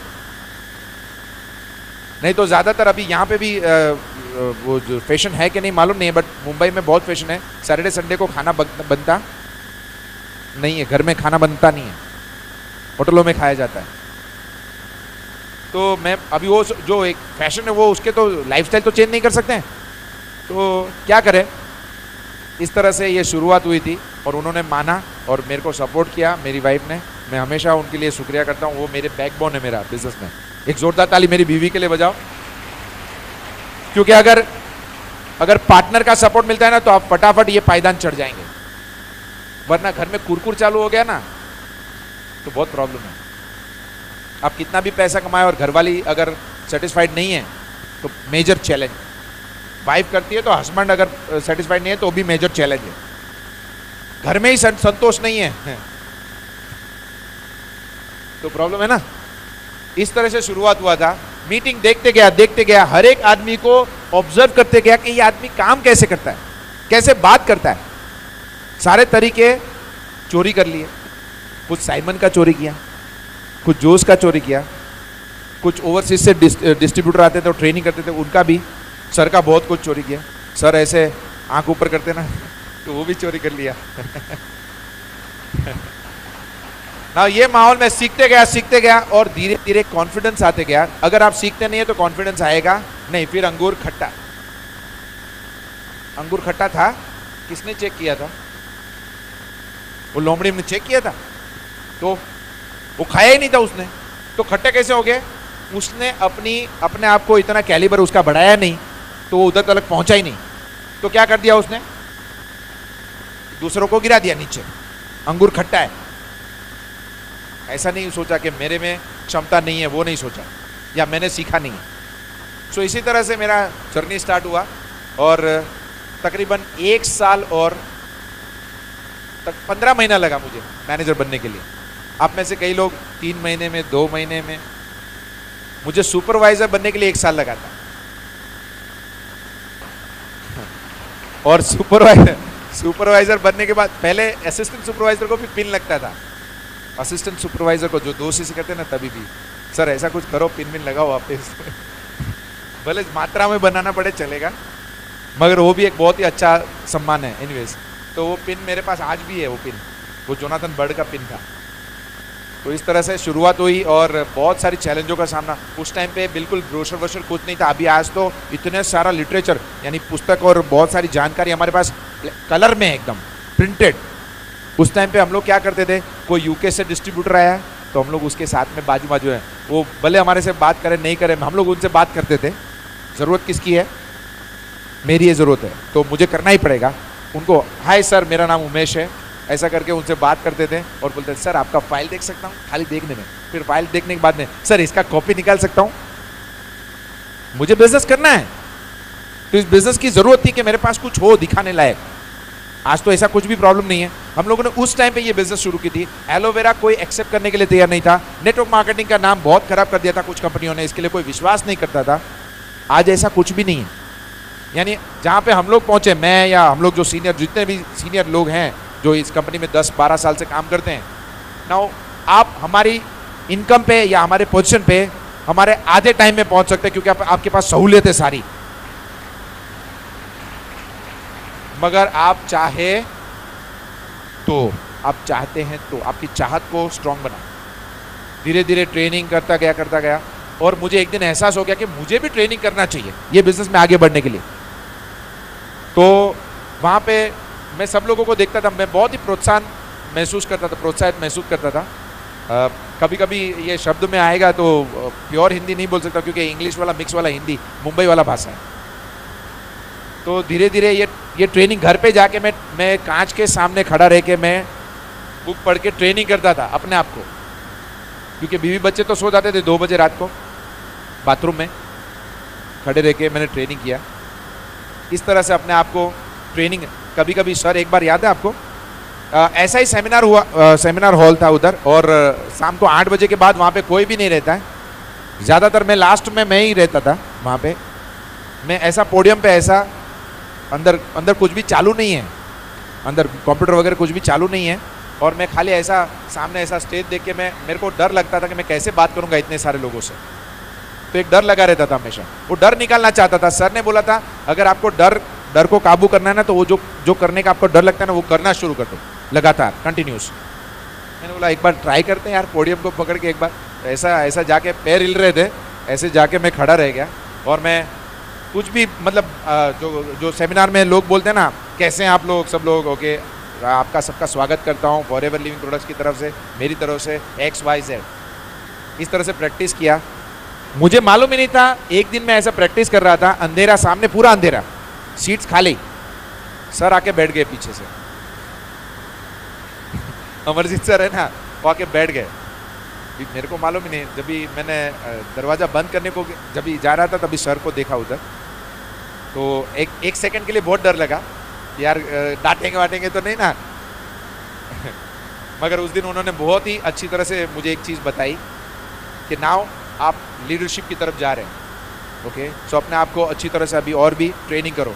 नहीं तो ज्यादातर अभी यहाँ पे भी वो जो फैशन है कि नहीं मालूम नहीं है, बट मुंबई में बहुत फैशन है, सैटरडे संडे को खाना बनता नहीं है, घर में खाना बनता नहीं है, होटलों में खाया जाता है। तो मैं अभी वो जो एक फैशन है वो, उसके तो लाइफस्टाइल तो चेंज नहीं कर सकते हैं, तो क्या करें। इस तरह से ये शुरुआत हुई थी और उन्होंने माना और मेरे को सपोर्ट किया, मेरी वाइफ ने। मैं हमेशा उनके लिए शुक्रिया करता हूँ, वो मेरे बैकबोन है मेरा बिजनेस में। एक जोरदार ताली मेरी बीवी के लिए बजाओ, क्योंकि अगर पार्टनर का सपोर्ट मिलता है ना तो आप फटाफट ये पायदान चढ़ जाएंगे, वरना घर में कुरकुर चालू हो गया ना तो बहुत प्रॉब्लम है। आप कितना भी पैसा कमाए और घरवाली अगर सेटिस्फाइड नहीं है तो मेजर चैलेंज। वाइफ करती है तो हस्बैंड अगर सेटिस्फाइड नहीं है तो भी मेजर चैलेंज है। घर में ही संतोष नहीं है तो प्रॉब्लम है ना। इस तरह से शुरुआत हुआ था। मीटिंग देखते गया, हर एक आदमी को ऑब्जर्व करते गया कि ये आदमी काम कैसे करता है, कैसे बात करता है। सारे तरीके चोरी कर लिए, कुछ साइमन का चोरी किया, कुछ जोश का चोरी किया, कुछ ओवरसीज से डिस्ट्रीब्यूटर आते थे और ट्रेनिंग करते थे, उनका भी। सर का बहुत कुछ चोरी किया, सर ऐसे आंख ऊपर करते ना तो वो भी चोरी कर लिया ना। ये माहौल में सीखते गया और धीरे धीरे कॉन्फिडेंस आते गया। अगर आप सीखते नहीं है तो कॉन्फिडेंस आएगा नहीं। फिर अंगूर खट्टा था, किसने चेक किया था? वो लोमड़ी ने चेक किया था, तो वो खाया ही नहीं था उसने, तो खट्टे कैसे हो गए? उसने अपने आप को इतना कैलिबर उसका बढ़ाया नहीं, तो वो उधर तक पहुंचा ही नहीं। तो क्या कर दिया उसने? दूसरों को गिरा दिया नीचे। अंगूर खट्टा है, ऐसा नहीं सोचा कि मेरे में क्षमता नहीं है, वो नहीं सोचा, या मैंने सीखा नहीं। सो इसी तरह से मेरा जर्नी स्टार्ट हुआ और तकरीबन 1 साल और तक 15 महीना लगा मुझे मैनेजर बनने के लिए। आप में से कई लोग 3 महीने में, 2 महीने में, मुझे सुपरवाइजर बनने के लिए 1 साल लगा था। और सुपरवाइजर बनने के बाद पहले असिस्टेंट सुपरवाइजर को भी पिन लगता था। असिस्टेंट सुपरवाइजर को जो दोषी से कहते हैं ना, तभी भी सर ऐसा कुछ करो, पिन विन लगाओ वापस भले मात्रा में बनाना पड़े चलेगा, मगर वो भी एक बहुत ही अच्छा सम्मान है। एनीवेज, तो वो पिन मेरे पास आज भी है, वो पिन, वो जोनाथन बर्ड का पिन था। तो इस तरह से शुरुआत हुई और बहुत सारी चैलेंजों का सामना। उस टाइम पे बिल्कुल ब्रोशर वोशर कुछ नहीं था। अभी आज तो इतने सारा लिटरेचर यानी पुस्तक और बहुत सारी जानकारी हमारे पास कलर में है, एकदम प्रिंटेड। उस टाइम पे हम लोग क्या करते थे, कोई यूके से डिस्ट्रीब्यूटर आया तो हम लोग उसके साथ में बाजू बाजू है, वो भले हमारे से बात करें नहीं करें, हम लोग उनसे बात करते थे। ज़रूरत किसकी है, मेरी ये ज़रूरत है तो मुझे करना ही पड़ेगा। उनको हाय सर मेरा नाम उमेश है, ऐसा करके उनसे बात करते थे और बोलते थे सर आपका फाइल देख सकता हूँ, खाली देखने में। फिर फाइल देखने के बाद में सर इसका कॉपी निकाल सकता हूँ, मुझे बिजनेस करना है। तो इस बिजनेस की जरूरत थी कि मेरे पास कुछ हो दिखाने लायक। आज तो ऐसा कुछ भी प्रॉब्लम नहीं है। हम लोगों ने उस टाइम पे ये बिजनेस शुरू की थी। एलोवेरा कोई एक्सेप्ट करने के लिए तैयार नहीं था। नेटवर्क मार्केटिंग का नाम बहुत खराब कर दिया था कुछ कंपनियों ने, इसके लिए कोई विश्वास नहीं करता था। आज ऐसा कुछ भी नहीं है। यानी जहाँ पे हम लोग पहुंचे, मैं या हम लोग जो सीनियर, जितने भी सीनियर लोग हैं जो इस कंपनी में 10-12 साल से काम करते हैं, नाउ आप हमारी इनकम पे या हमारे पोजीशन पे हमारे आधे टाइम में पहुंच सकते हैं, क्योंकि आपके पास सहूलियत है सारी। मगर आप चाहे तो, आप चाहते हैं तो आपकी चाहत को स्ट्रांग बना। धीरे धीरे ट्रेनिंग करता गया और मुझे एक दिन एहसास हो गया कि मुझे भी ट्रेनिंग करना चाहिए ये बिजनेस में आगे बढ़ने के लिए। तो वहाँ पे मैं सब लोगों को देखता था, मैं बहुत ही प्रोत्साहित महसूस करता था। कभी कभी ये शब्द में आएगा तो प्योर हिंदी नहीं बोल सकता, क्योंकि इंग्लिश वाला मिक्स वाला हिंदी मुंबई वाला भाषा है। तो धीरे धीरे ये ट्रेनिंग घर पे जाके मैं कांच के सामने खड़ा रह के मैं बुक पढ़ के ट्रेनिंग करता था अपने आप को, क्योंकि बीवी बच्चे तो सो जाते थे 2 बजे रात को। बाथरूम में खड़े रह के मैंने ट्रेनिंग किया। इस तरह से अपने आप को ट्रेनिंग, कभी कभी सर, एक बार याद है आपको, ऐसा ही सेमिनार हुआ, सेमिनार हॉल था उधर, और शाम को 8 बजे के बाद वहाँ पे कोई भी नहीं रहता है। ज़्यादातर मैं लास्ट में मैं ही रहता था वहाँ पे। मैं ऐसा पोडियम पे, ऐसा अंदर कुछ भी चालू नहीं है, अंदर कंप्यूटर वगैरह कुछ भी चालू नहीं है, और मैं खाली ऐसा सामने ऐसा स्टेज देख के मेरे को डर लगता था कि मैं कैसे बात करूंगा इतने सारे लोगों से। तो एक डर लगा रहता था हमेशा, वो डर निकालना चाहता था। सर ने बोला था अगर आपको डर को काबू करना है ना, तो वो जो करने का आपको डर लगता है ना, वो करना शुरू कर दो लगातार, कंटिन्यूस। मैंने बोला एक बार ट्राई करते हैं यार, पोडियम को पकड़ के एक बार। ऐसा जाके पैर हिल रहे थे, ऐसे जाके मैं खड़ा रह गया, और मैं कुछ भी मतलब जो सेमिनार में लोग बोलते हैं ना, कैसे हैं आप लोग, सब लोग ओके, आपका सबका स्वागत करता हूँ फॉरएवर लिविंग प्रोडक्ट्स की तरफ से, मेरी तरफ से XYZ। इस तरह से प्रैक्टिस किया। मुझे मालूम ही नहीं था, एक दिन मैं ऐसा प्रैक्टिस कर रहा था, अंधेरा सामने, पूरा अंधेरा, सीट्स खाली, सर आके बैठ गए पीछे से अमरजीत सर है ना, वो आके बैठ गए। मेरे को मालूम ही नहीं, जब भी मैंने दरवाज़ा बंद करने को जब भी जा रहा था, तभी सर को देखा उधर। तो एक सेकंड के लिए बहुत डर लगा यार, डांटेंगे वाटेंगे तो नहीं ना मगर उस दिन उन्होंने बहुत ही अच्छी तरह से मुझे एक चीज़ बताई कि नाउ आप लीडरशिप की तरफ जा रहे हैं, ओके, सो अपने आप को अच्छी तरह से अभी और भी ट्रेनिंग करो।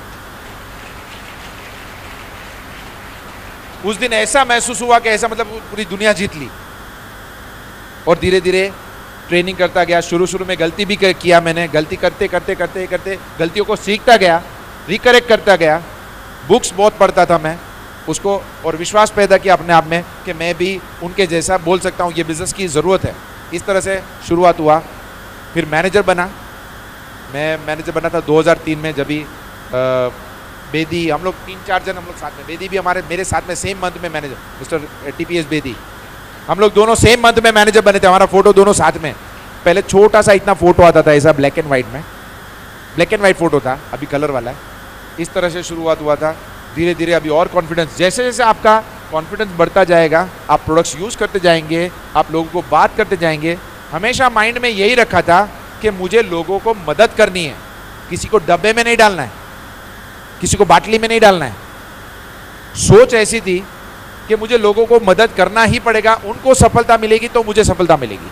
उस दिन ऐसा महसूस हुआ कि ऐसा मतलब पूरी दुनिया जीत ली। और धीरे धीरे ट्रेनिंग करता गया। शुरू में गलती भी किया मैंने, गलती करते गलतियों को सीखता गया, रिकरेक्ट करता गया। बुक्स बहुत पढ़ता था मैं उसको, और विश्वास पैदा किया अपने आप में कि मैं भी उनके जैसा बोल सकता हूँ, ये बिज़नेस की ज़रूरत है। इस तरह से शुरुआत हुआ। फिर मैनेजर बना। मैं मैनेजर बना था 2003 में, जब भी बेदी, हम लोग 3-4 जन हम लोग साथ में, बेदी भी मेरे साथ में सेम मंथ में मैनेजर, मिस्टर TPS बेदी, हम लोग दोनों सेम मंथ में मैनेजर बने थे। हमारा फोटो दोनों साथ में। पहले छोटा सा इतना फोटो आता था, ऐसा ब्लैक एंड वाइट फोटो था, अभी कलर वाला है। इस तरह से शुरुआत हुआ था। धीरे धीरे अभी और कॉन्फिडेंस, जैसे जैसे आपका कॉन्फिडेंस बढ़ता जाएगा, आप प्रोडक्ट्स यूज़ करते जाएंगे, आप लोगों को बात करते जाएंगे। हमेशा माइंड में यही रखा था कि मुझे लोगों को मदद करनी है, किसी को डब्बे में नहीं डालना है, किसी को बाटली में नहीं डालना है। सोच ऐसी थी कि मुझे लोगों को मदद करना ही पड़ेगा, उनको सफलता मिलेगी तो मुझे सफलता मिलेगी।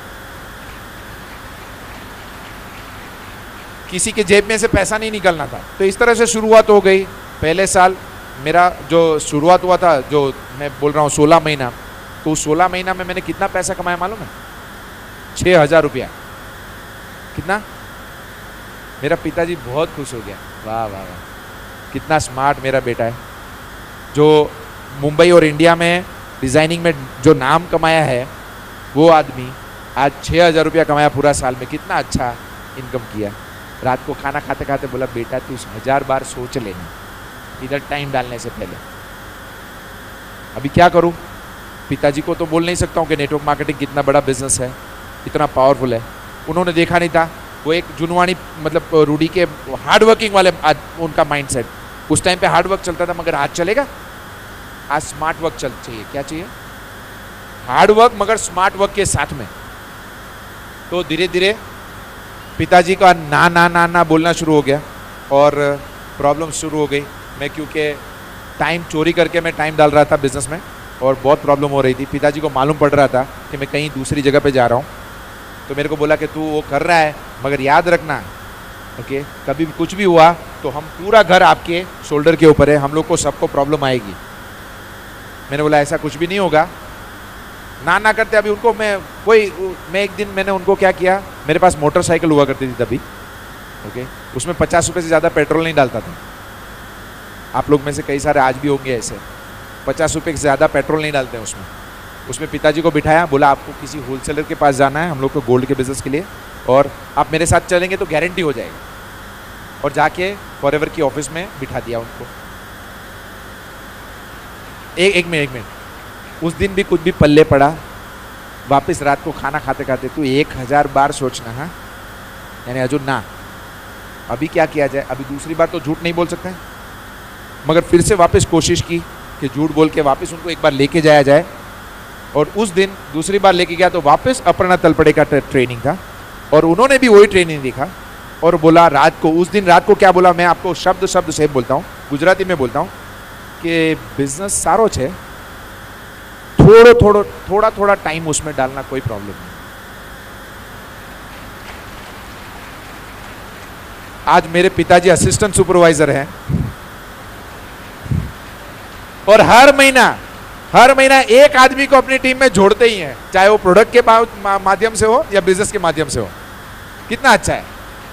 किसी के जेब में से पैसा नहीं निकलना था। तो इस तरह से शुरुआत हो गई। पहले साल मेरा जो शुरुआत हुआ था, जो मैं बोल रहा हूँ 16 महीना, तो उस 16 महीना में मैंने कितना पैसा कमाया मालूम है? 6,000 रुपया। कितना? मेरा पिताजी बहुत खुश हो गया, वाह वाह वाह, कितना स्मार्ट मेरा बेटा है। जो मुंबई और इंडिया में डिज़ाइनिंग में जो नाम कमाया है, वो आदमी आज 6,000 रुपया कमाया पूरा साल में। कितना अच्छा इनकम किया। रात को खाना खाते खाते बोला, बेटा तू 1000 बार सोच लेना इधर टाइम डालने से पहले। अभी क्या करूं? पिताजी को तो बोल नहीं सकता हूं कि नेटवर्क मार्केटिंग कितना बड़ा बिजनेस है, इतना पावरफुल है। उन्होंने देखा नहीं था। वो एक जुनवानी मतलब रूडी के हार्ड वर्किंग वाले उनका माइंडसेट। उस टाइम पे हार्ड वर्क चलता था, मगर आज चलेगा? आज स्मार्ट वर्क चाहिए। क्या चाहिए? हार्ड वर्क मगर स्मार्ट वर्क के साथ में। तो धीरे धीरे पिताजी का ना ना ना ना बोलना शुरू हो गया और प्रॉब्लम शुरू हो गई। मैं क्योंकि टाइम चोरी करके मैं टाइम डाल रहा था बिजनेस में और बहुत प्रॉब्लम हो रही थी। पिताजी को मालूम पड़ रहा था कि मैं कहीं दूसरी जगह पे जा रहा हूँ। तो मेरे को बोला कि तू वो कर रहा है मगर याद रखना, ओके, कभी भी कुछ भी हुआ तो हम पूरा घर आपके शोल्डर के ऊपर है, हम लोग को सबको प्रॉब्लम आएगी। मैंने बोला ऐसा कुछ भी नहीं होगा। ना ना करते अभी उनको मैं एक दिन मैंने उनको क्या किया, मेरे पास मोटरसाइकिल हुआ करती थी तभी, ओके, उसमें 50 रुपये से ज़्यादा पेट्रोल नहीं डालता था। आप लोग में से कई सारे आज भी होंगे ऐसे, 50 रुपये से ज़्यादा पेट्रोल नहीं डालते हैं उसमें पिताजी को बिठाया, बोला आपको किसी होलसेलर के पास जाना है हम लोग को गोल्ड के बिजनेस के लिए, और आप मेरे साथ चलेंगे तो गारंटी हो जाएगा। और जाके फॉरएवर की ऑफिस में बिठा दिया उनको। एक मिनट, उस दिन भी कुछ भी पल्ले पड़ा। वापस रात को खाना खाते खाते तू 1000 बार सोचना, हाँ, यानी अर्जुन ना, अभी क्या किया जाए? अभी दूसरी बार तो झूठ नहीं बोल सकते हैं, मगर फिर से वापस कोशिश की कि झूठ बोल के वापस उनको एक बार लेके जाया जाए। और उस दिन दूसरी बार लेके गया तो वापस अपर्णा तलपड़े का ट्रेनिंग था और उन्होंने भी वही ट्रेनिंग देखा और बोला रात को, उस दिन रात को क्या बोला, मैं आपको शब्द शब्द से बोलता हूँ, गुजराती में बोलता हूँ कि बिजनेस सारो है, थोड़ा थोड़ा टाइम उसमें डालना कोई प्रॉब्लम नहीं। आज मेरे पिताजी असिस्टेंट सुपरवाइजर हैं और हर महीना एक आदमी को अपनी टीम में जोड़ते ही हैं, चाहे वो प्रोडक्ट के माध्यम से हो या बिजनेस के माध्यम से हो। कितना अच्छा है।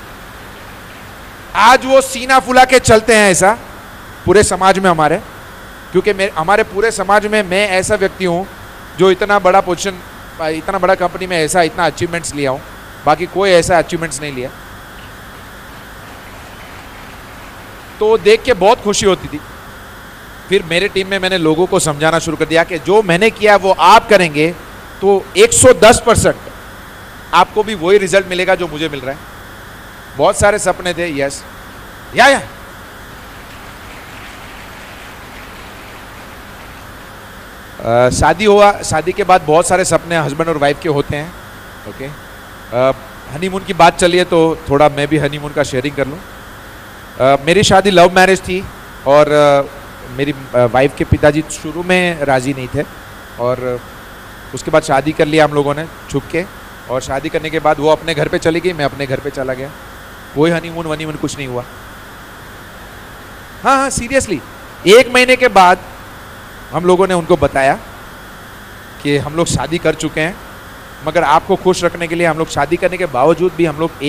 आज वो सीना फुला के चलते हैं ऐसा पूरे समाज में हमारे, क्योंकि हमारे पूरे समाज में मैं ऐसा व्यक्ति हूं जो इतना बड़ा पोजीशन, इतना बड़ा कंपनी में ऐसा इतना अचीवमेंट्स लिया हूं, बाकी कोई ऐसा अचीवमेंट्स नहीं लिया। तो देख के बहुत खुशी होती थी। फिर मेरे टीम में मैंने लोगों को समझाना शुरू कर दिया कि जो मैंने किया वो आप करेंगे तो 110% आपको भी वही रिजल्ट मिलेगा जो मुझे मिल रहा है। बहुत सारे सपने थे, यस या शादी हुआ, शादी के बाद बहुत सारे सपने हस्बैंड और वाइफ के होते हैं, ओके। हनीमून की बात चलिए तो थोड़ा मैं भी हनीमून का शेयरिंग कर लूँ। मेरी शादी लव मैरिज थी और मेरी वाइफ के पिताजी शुरू में राज़ी नहीं थे और उसके बाद शादी कर लिया हम लोगों ने छुप के, और शादी करने के बाद वो अपने घर पे चली गई, मैं अपने घर पे चला गया। कोई हनीमून वनीमून कुछ नहीं हुआ। हाँ सीरियसली 1 महीने के बाद हम लोगों ने उनको बताया कि हम लोग शादी कर चुके हैं, मगर आपको खुश रखने के लिए हम लोग शादी करने के बावजूद भी हम लोग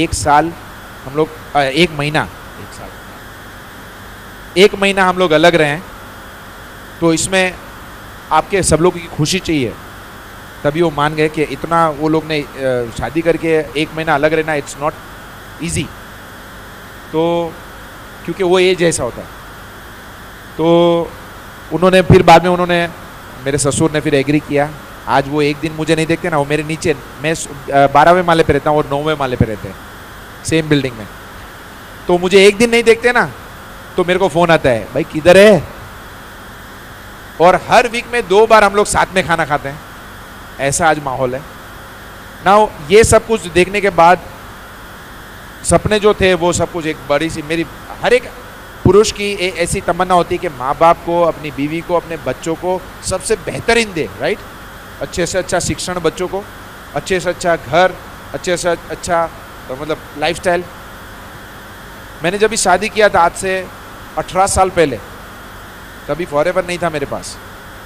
1 महीना हम लोग अलग रहे। तो इसमें आपके सब लोगों की खुशी चाहिए, तभी वो मान गए कि इतना वो लोग ने शादी करके 1 महीना अलग रहना, इट्स नॉट इजी। तो क्योंकि वो एज ऐसा होता है। तो उन्होंने फिर बाद में मेरे ससुर ने फिर एग्री किया। आज वो एक दिन मुझे नहीं देखते ना, वो मेरे नीचे, मैं 12वें माले पे रहता हूँ और 9वें माले पे रहते हैं सेम बिल्डिंग में। तो मुझे एक दिन नहीं देखते ना तो मेरे को फोन आता है, भाई किधर है। और हर वीक में 2 बार हम लोग साथ में खाना खाते हैं, ऐसा आज माहौल है ना। ये सब कुछ देखने के बाद सपने जो थे वो सब कुछ एक बड़ी सी मेरी हर एक पुरुष की ऐसी तमन्ना होती है कि माँ बाप को, अपनी बीवी को, अपने बच्चों को सबसे बेहतरीन दे, राइट? अच्छे से अच्छा शिक्षण बच्चों को, अच्छे से अच्छा घर, अच्छे से अच्छा मतलब लाइफस्टाइल। मैंने जब भी शादी किया था आज से 18 साल पहले, तभी फॉरएवर नहीं था मेरे पास।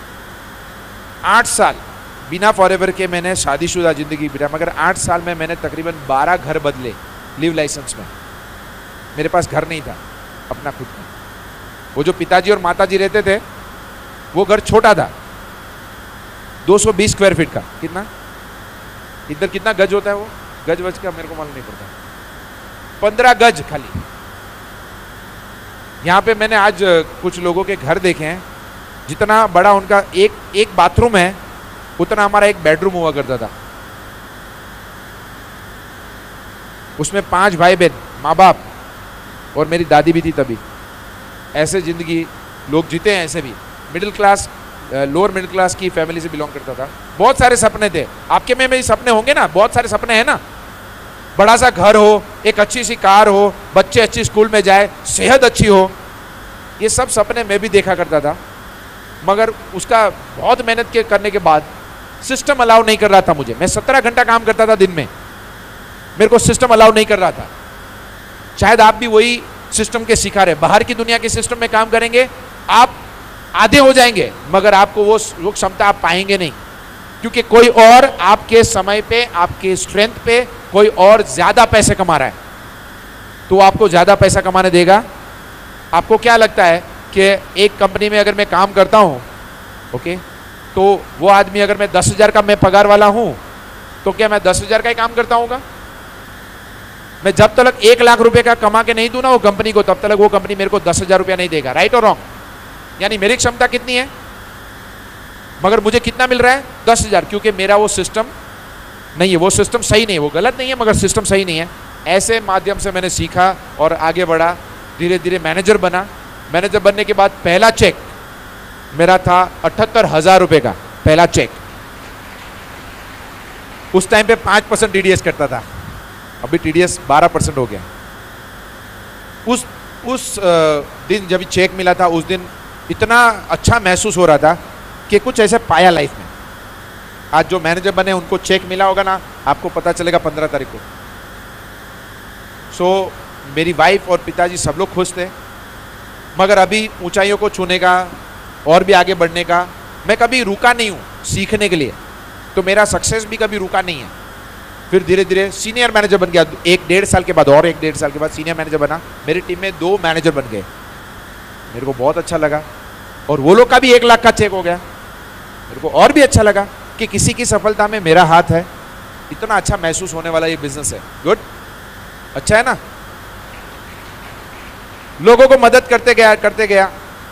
8 साल बिना फॉरएवर के मैंने शादीशुदा जिंदगी बिता, मगर 8 साल में मैंने तकरीबन 12 घर बदले लिव लाइसेंस में। मेरे पास घर नहीं था अपना खुद का। वो जो पिताजी और माताजी रहते थे वो घर छोटा था, 220 स्क्वायर फीट का। कितना इधर कितना गज होता है? वो गज वज का मेरे को मालूम नहीं पड़ता, 15 गज खाली। यहाँ पे मैंने आज कुछ लोगों के घर देखे हैं, जितना बड़ा उनका एक बाथरूम है उतना हमारा एक बेडरूम हुआ करता था। उसमें 5 भाई बहन, माँ बाप और मेरी दादी भी थी तभी। ऐसे जिंदगी लोग जीते हैं, ऐसे भी middle class, lower middle class की फैमिली से बिलोंग करता था। बहुत सारे सपने थे। आपके में भी सपने होंगे ना, बहुत सारे सपने हैं ना। बड़ा सा घर हो, एक अच्छी सी कार हो, बच्चे अच्छी स्कूल में जाए, सेहत अच्छी हो, ये सब सपने मैं भी देखा करता था। मगर उसका बहुत मेहनत के करने के बाद सिस्टम अलाउ नहीं कर रहा था मुझे। मैं 17 घंटा काम करता था दिन में, मेरे को सिस्टम अलाउ नहीं कर रहा था। शायद आप भी वही सिस्टम के शिकार है। बाहर की दुनिया के सिस्टम में काम करेंगे, आप आधे हो जाएंगे, मगर आपको वो क्षमता आप पाएंगे नहीं, क्योंकि कोई और आपके समय पे, आपके स्ट्रेंथ पे कोई और ज्यादा पैसे कमा रहा है, तो आपको ज्यादा पैसा कमाने देगा। आपको क्या लगता है कि एक कंपनी में अगर मैं काम करता हूं, ओके, तो वो आदमी, अगर मैं 10,000 का मैं पगार वाला हूं, तो क्या मैं 10,000 का ही काम करता हूँगा? मैं जब तक 1 लाख रुपए का कमा के नहीं दूं ना वो कंपनी को, तब तक वो कंपनी मेरे को 10,000 रुपया नहीं देगा। राइट और रॉन्ग? यानी मेरी क्षमता कितनी है, मगर मुझे कितना मिल रहा है? 10,000, क्योंकि मेरा वो सिस्टम नहीं है, वो सिस्टम सही नहीं है। वो गलत नहीं है, मगर सिस्टम सही नहीं है। ऐसे माध्यम से मैंने सीखा और आगे बढ़ा, धीरे धीरे मैनेजर बना। मैनेजर बनने के बाद पहला चेक मेरा था 78,000 रुपए का, पहला चेक। उस टाइम पे 5% टीडीएस करता था, अभी टीडीएस 12% हो गया। उस दिन जब चेक मिला था, उस दिन इतना अच्छा महसूस हो रहा था कि कुछ ऐसे पाया लाइफ में। आज जो मैनेजर बने उनको चेक मिला होगा ना, आपको पता चलेगा 15 तारीख को। सो मेरी वाइफ और पिताजी सब लोग खुश थे, मगर अभी ऊंचाइयों को छूने का और भी आगे बढ़ने का मैं कभी रुका नहीं हूँ सीखने के लिए, तो मेरा सक्सेस भी कभी रुका नहीं है। फिर धीरे धीरे सीनियर मैनेजर बन गया, 1-1.5 साल के बाद, और 1-1.5 साल के बाद सीनियर मैनेजर बना। मेरी टीम में 2 मैनेजर बन गए, मेरे को बहुत अच्छा लगा। और वो लोग का भी 1 लाख का चेक हो गया, मेरे को और भी अच्छा लगा कि किसी की सफलता में मेरा हाथ है। इतना अच्छा महसूस होने वाला ये बिजनेस है। गुड, अच्छा है ना? लोगों को मदद करते गया।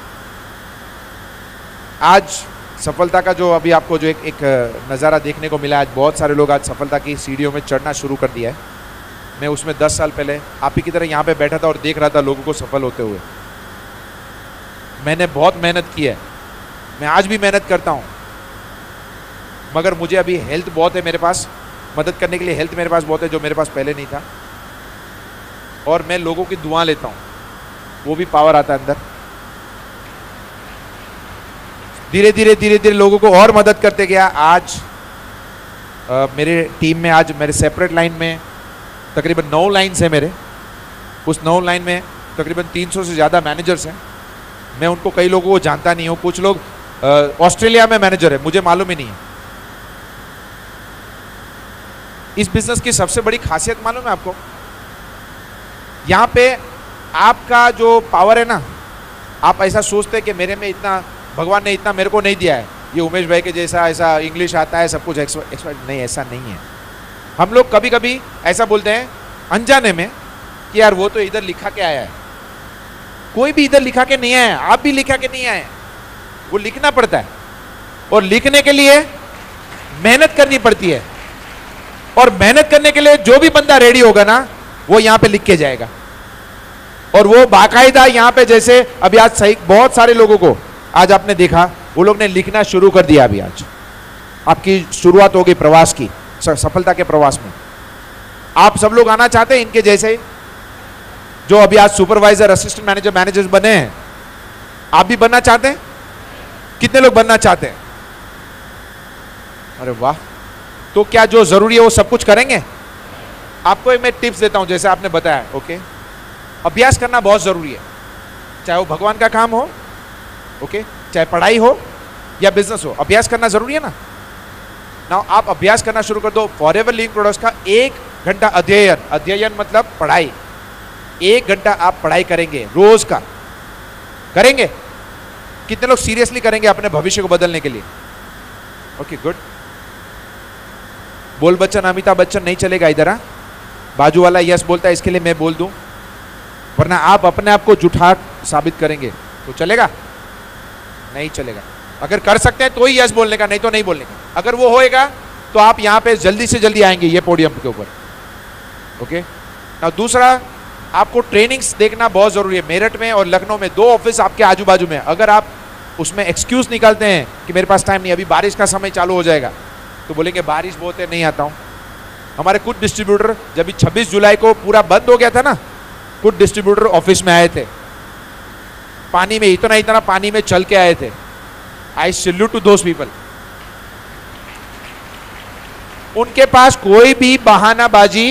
आज सफलता का जो अभी आपको जो एक नज़ारा देखने को मिला, आज बहुत सारे लोग आज सफलता की सीढ़ियों में चढ़ना शुरू कर दिया है। मैं उसमें 10 साल पहले आप ही की तरह यहाँ पे बैठा था और देख रहा था लोगों को सफल होते हुए। मैंने बहुत मेहनत की है, मैं आज भी मेहनत करता हूँ, मगर मुझे अभी हेल्थ बहुत है मेरे पास, मदद करने के लिए हेल्थ मेरे पास बहुत है, जो मेरे पास पहले नहीं था। और मैं लोगों की दुआ लेता हूँ, वो भी पावर आता है अंदर। धीरे धीरे लोगों को और मदद करते गया। आज मेरे टीम में, आज मेरे सेपरेट लाइन में तकरीबन 9 लाइन्स हैं मेरे। उस 9 लाइन में तकरीबन 300 से ज़्यादा मैनेजर्स हैं। मैं उनको, कई लोगों को जानता नहीं हूँ। कुछ लोग ऑस्ट्रेलिया में मैनेजर है, मुझे मालूम ही नहीं है। इस बिजनेस की सबसे बड़ी खासियत मालूम है आपको? यहाँ पे आपका जो पावर है ना, आप ऐसा सोचते हैं कि मेरे में इतना, भगवान ने इतना मेरे को नहीं दिया है, ये उमेश भाई के जैसा ऐसा इंग्लिश आता है, सब कुछ एक्सपर्ट नहीं, ऐसा नहीं है। हम लोग कभी कभी ऐसा बोलते हैं अनजाने में कि यार वो तो इधर लिखा के आया है। कोई भी इधर लिखा के नहीं आया, आप भी लिखा के नहीं आए। वो लिखना पड़ता है, और लिखने के लिए मेहनत करनी पड़ती है। और मेहनत करने के लिए जो भी बंदा रेडी होगा ना, वो यहाँ पे लिख के जाएगा। और वो बाकायदा यहाँ पे, जैसे अभी आज सही बहुत सारे लोगों को आज आपने देखा, वो लोग ने लिखना शुरू कर दिया। अभी आज आपकी शुरुआत हो गई प्रवास की, सफलता के प्रवास में। आप सब लोग आना चाहते हैं इनके जैसे ही? जो अभी आज सुपरवाइजर, असिस्टेंट मैनेजर, मैनेजर्स बने हैं, आप भी बनना चाहते हैं? कितने लोग बनना चाहते हैं? अरे वाह। तो क्या जो जरूरी है वो सब कुछ करेंगे? आपको एक मैं टिप्स देता हूं, जैसे आपने बताया, ओके, अभ्यास करना बहुत जरूरी है, चाहे वो भगवान का काम हो, ओके, चाहे पढ़ाई हो या बिजनेस हो, अभ्यास करना जरूरी है ना। नाउ आप अभ्यास करना शुरू कर दो। फॉरएवर लिविंग प्रोडक्ट्स का 1 घंटा अध्ययन, अध्ययन मतलब पढ़ाई, 1 घंटा आप पढ़ाई करेंगे रोज का, करेंगे? कितने लोग सीरियसली करेंगे अपने भविष्य को बदलने के लिए? Okay, good. बोल बच्चन, अमिताभ बच्चन नहीं चलेगा इधर। हाँ, बाजू वाला यस बोलता है इसके लिए मैं बोल दूं, वरना आप अपने आप को झूठा साबित करेंगे तो चलेगा? नहीं चलेगा। अगर कर सकते हैं तो ही यस बोलने का, नहीं तो नहीं बोलने का। अगर वो होएगा तो आप यहां पे जल्दी से जल्दी आएंगे ये पोडियम के ऊपर, ओके। now दूसरा, आपको ट्रेनिंग्स देखना बहुत जरूरी है। मेरठ में और लखनऊ में 2 ऑफिस आपके आजू बाजू में, अगर आप उसमें एक्सक्यूज निकालते हैं कि मेरे पास टाइम नहीं, अभी बारिश का समय चालू हो जाएगा, तो बोलेंगे बारिश बहुत है, नहीं आता हूं। हमारे कुछ डिस्ट्रीब्यूटर, जब 26 जुलाई को पूरा बंद हो गया था ना, कुछ डिस्ट्रीब्यूटर ऑफिस में आए थे, पानी में इतना इतना पानी में चल के आए थे। I salute to those people. उनके पास कोई भी बहानाबाजी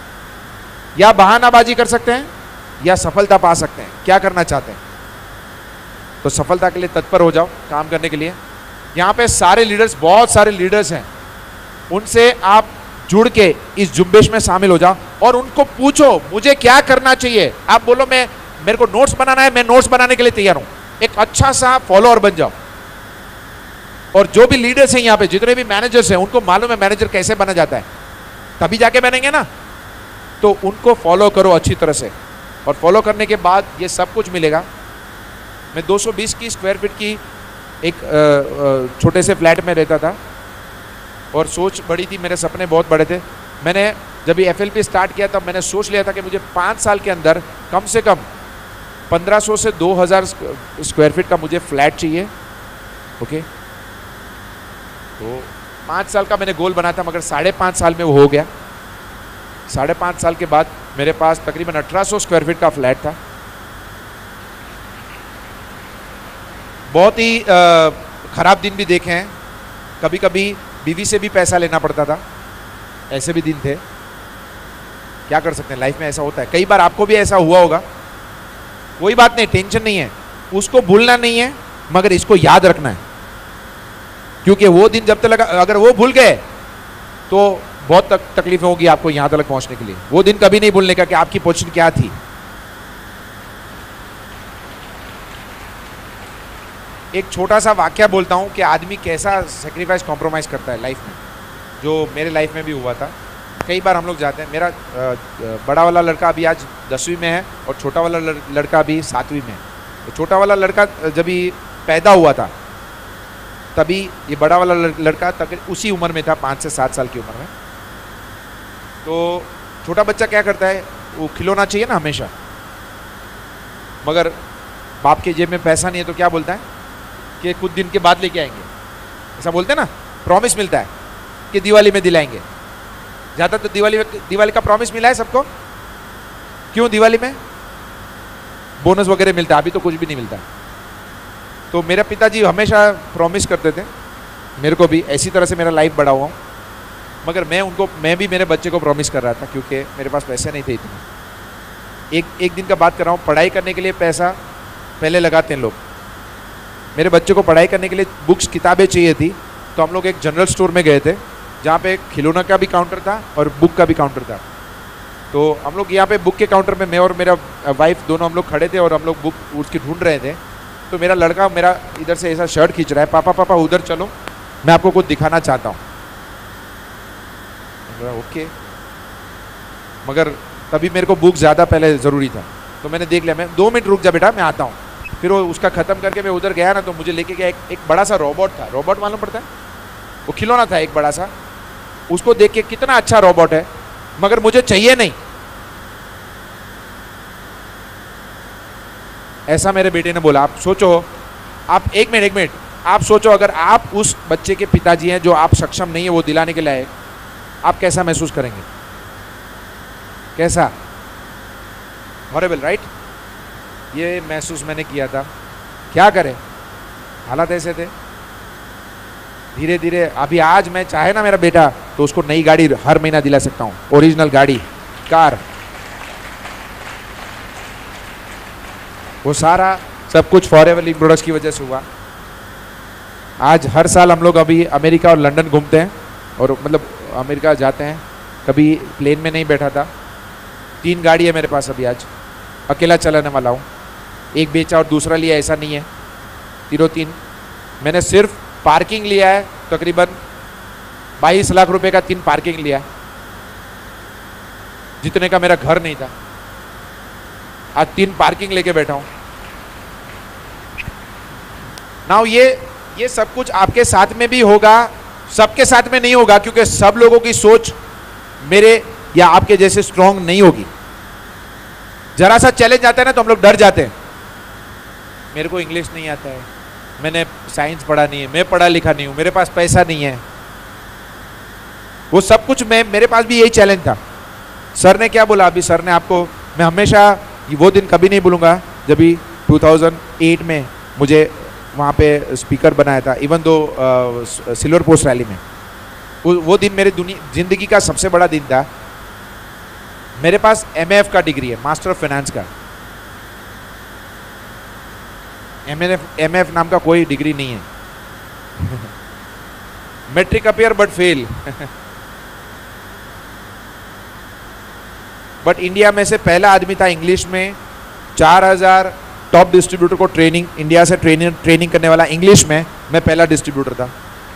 कर सकते हैं या सफलता पा सकते हैं। क्या करना चाहते हैं? तो सफलता के लिए तत्पर हो जाओ, काम करने के लिए। यहां पे सारे लीडर्स, बहुत सारे लीडर्स हैं, उनसे आप जुड़ के इस जुम्बेश में शामिल हो जाओ और उनको पूछो मुझे क्या करना चाहिए। आप बोलो मेरे को नोट्स बनाना है, मैं नोट्स बनाने के लिए तैयार हूं। एक अच्छा सा फॉलोअर बन जाओ। और जो भी लीडर्स हैं यहां पे, जितने भी मैनेजर्स हैं, उनको मालूम है मैनेजर कैसे बना जाता है, तभी जाके बनेंगे ना। तो उनको फॉलो करो अच्छी तरह से, और फॉलो करने के बाद ये सब कुछ मिलेगा। मैं 220 की स्क्वायर फीट की एक छोटे से फ्लैट में रहता था और सोच बड़ी थी, मेरे सपने बहुत बड़े थे। मैंने जब ये FLP स्टार्ट किया तब मैंने सोच लिया था कि मुझे 5 साल के अंदर कम से कम 1500 से 2000 स्क्वायर फीट का मुझे फ्लैट चाहिए, ओके। तो 5 साल का मैंने गोल बनाया था, मगर 5.5 साल में वो हो गया। 5.5 साल के बाद मेरे पास तकरीबन 1800 स्क्वायर फीट का फ्लैट था। बहुत ही खराब दिन भी देखे हैं, कभी कभी बीवी से भी पैसा लेना पड़ता था, ऐसे भी दिन थे। क्या कर सकते हैं, लाइफ में ऐसा होता है। कई बार आपको भी ऐसा हुआ होगा, कोई बात नहीं, टेंशन नहीं है, उसको भूलना नहीं है, मगर इसको याद रखना है। क्योंकि वो दिन जब तक लगा, अगर वो भूल गए तो बहुत तकलीफें होगी आपको यहां तक पहुंचने के लिए। वो दिन कभी नहीं भूलने का कि आपकी पोजीशन क्या थी। एक छोटा सा वाक्य बोलता हूं कि आदमी कैसा सेक्रीफाइस, कॉम्प्रोमाइज करता है लाइफ में, जो मेरे लाइफ में भी हुआ था। कई बार हम लोग जाते हैं, मेरा बड़ा वाला लड़का अभी आज 10वीं में है और छोटा वाला लड़का अभी 7वीं में है। तो छोटा वाला लड़का जब ही पैदा हुआ था तभी ये बड़ा वाला लड़का तक उसी उम्र में था, 5 से 7 साल की उम्र में। तो छोटा बच्चा क्या करता है, वो खिलौना चाहिए ना हमेशा, मगर बाप के जेब में पैसा नहीं है तो क्या बोलता है कि कुछ दिन के बाद लेके आएंगे, ऐसा बोलते हैं ना। प्रॉमिस मिलता है कि दिवाली में दिलाएंगे। ज़्यादा तो दिवाली का प्रॉमिस मिला है सबको। क्यों? दिवाली में बोनस वगैरह मिलता है, अभी तो कुछ भी नहीं मिलता। तो मेरे पिताजी हमेशा प्रॉमिस करते थे, मेरे को भी ऐसी तरह से मेरा लाइफ बढ़ा हुआ हूँ, मगर मैं भी मेरे बच्चे को प्रॉमिस कर रहा था क्योंकि मेरे पास पैसे नहीं थे इतने। एक दिन का बात कर रहा हूँ, पढ़ाई करने के लिए पैसा पहले लगाते हैं लोग। मेरे बच्चे को पढ़ाई करने के लिए बुक्स, किताबें चाहिए थी, तो हम लोग एक जनरल स्टोर में गए थे जहाँ पे खिलौना का भी काउंटर था और बुक का भी काउंटर था। तो हम लोग यहाँ पे बुक के काउंटर में मैं और मेरा वाइफ दोनों हम लोग खड़े थे और हम लोग बुक उसकी ढूंढ रहे थे। तो मेरा लड़का मेरा इधर से ऐसा शर्ट खींच रहा है, पापा पापा उधर चलो, मैं आपको कुछ दिखाना चाहता हूँ। ओके, मगर तभी मेरे को बुक ज़्यादा पहले ज़रूरी था, तो मैंने देख लिया। मैं 2 मिनट रुक जा बेटा, मैं आता हूँ। फिर वो उसका ख़त्म करके मैं उधर गया ना, तो मुझे लेके गया एक बड़ा सा रोबोट था। रोबोट मालूम पड़ता है? वो खिलौना था एक बड़ा सा। उसको देख के कितना अच्छा रोबोट है, मगर मुझे चाहिए नहीं। ऐसा मेरे बेटे ने बोला। आप सोचो, आप एक मिनट आप सोचो, अगर आप उस बच्चे के पिताजी हैं जो आप सक्षम नहीं है वो दिलाने के लिए, आप कैसा महसूस करेंगे? कैसा? Horrible right. ये महसूस मैंने किया था। क्या करें, हालात ऐसे थे। धीरे धीरे अभी आज मैं चाहे ना मेरा बेटा तो उसको नई गाड़ी हर महीना दिला सकता हूँ, ओरिजिनल गाड़ी, कार। वो सारा सब कुछ फॉरएवर लिंक प्रोडक्ट्स की वजह से हुआ। आज हर साल हम लोग अभी अमेरिका और लंदन घूमते हैं, और मतलब अमेरिका जाते हैं, कभी प्लेन में नहीं बैठा था। 3 गाड़ी है मेरे पास अभी, आज अकेला चलाने वाला हूँ। एक बेचा और दूसरा लिया, ऐसा नहीं है, तीनों 3। मैंने सिर्फ पार्किंग लिया है तकरीबन 22 लाख रुपए का, 3 पार्किंग लिया, जितने का मेरा घर नहीं था। आज 3 पार्किंग लेके बैठा हूं। नाउ ये सब कुछ आपके साथ में भी होगा, सबके साथ में नहीं होगा, क्योंकि सब लोगों की सोच मेरे या आपके जैसे स्ट्रांग नहीं होगी। जरा सा चैलेंज आता है ना तो हम लोग डर जाते हैं। मेरे को इंग्लिश नहीं आता है, मैंने साइंस पढ़ा नहीं है, मैं पढ़ा लिखा नहीं हूं, मेरे पास पैसा नहीं है। वो सब कुछ मेरे पास भी यही चैलेंज था। सर ने क्या बोला अभी, सर ने आपको, मैं हमेशा वो दिन कभी नहीं भूलूंगा जब भी 2008 में मुझे वहाँ पे स्पीकर बनाया था, even though silver post rally में। वो दिन मेरे जिंदगी का सबसे बड़ा दिन था। मेरे पास MF का डिग्री है, मास्टर ऑफ फाइनेंस का। MF नाम का कोई डिग्री नहीं है। Matric appear but fail. But India में से पहला आदमी था इंग्लिश में 4000 टॉप डिस्ट्रीब्यूटर को ट्रेनिंग, इंडिया से ट्रेनिंग करने वाला इंग्लिश में मैं पहला डिस्ट्रीब्यूटर था।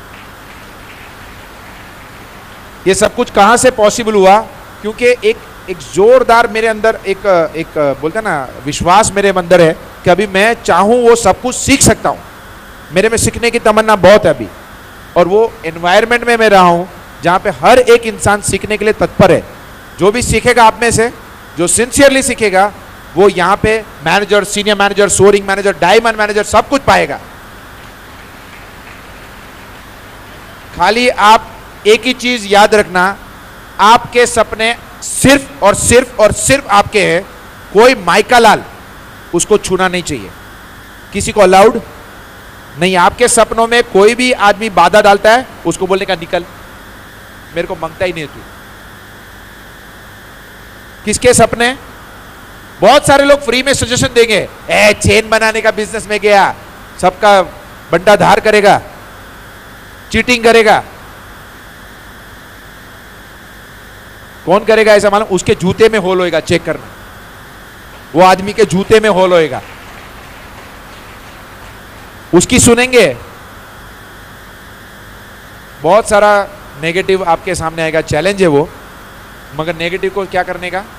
ये सब कुछ कहां से पॉसिबल हुआ? क्योंकि एक जोरदार मेरे अंदर एक बोलते हैं ना विश्वास मेरे अंदर है कि अभी मैं चाहूं वो सब कुछ सीख सकता हूं। मेरे में सीखने की तमन्ना बहुत है अभी, और वो एनवायरनमेंट में मैं रहा हूं जहां पे हर एक इंसान सीखने के लिए तत्पर है। जो भी सीखेगा आप में से, जो सिंसियरली सीखेगा, वो यहाँ पे manager, senior manager, soaring manager, diamond manager सब कुछ पाएगा। खाली आप एक ही चीज याद रखना, आपके सपने सिर्फ और सिर्फ और सिर्फ आपके हैं। कोई माइका लाल उसको छूना नहीं चाहिए, किसी को अलाउड नहीं। आपके सपनों में कोई भी आदमी बाधा डालता है, उसको बोलने का निकल, मेरे को मांगता ही नहीं तू। किसके सपने? बहुत सारे लोग फ्री में सजेशन देंगे, चेन बनाने का बिजनेस में गया, सबका बंटा धार करेगा, चीटिंग करेगा। कौन करेगा ऐसा मालूम? उसके जूते में होल होएगा, चेक करना। वो आदमी के जूते में होल होएगा, उसकी सुनेंगे। बहुत सारा नेगेटिव आपके सामने आएगा, चैलेंज है वो, मगर नेगेटिव को क्या करने का?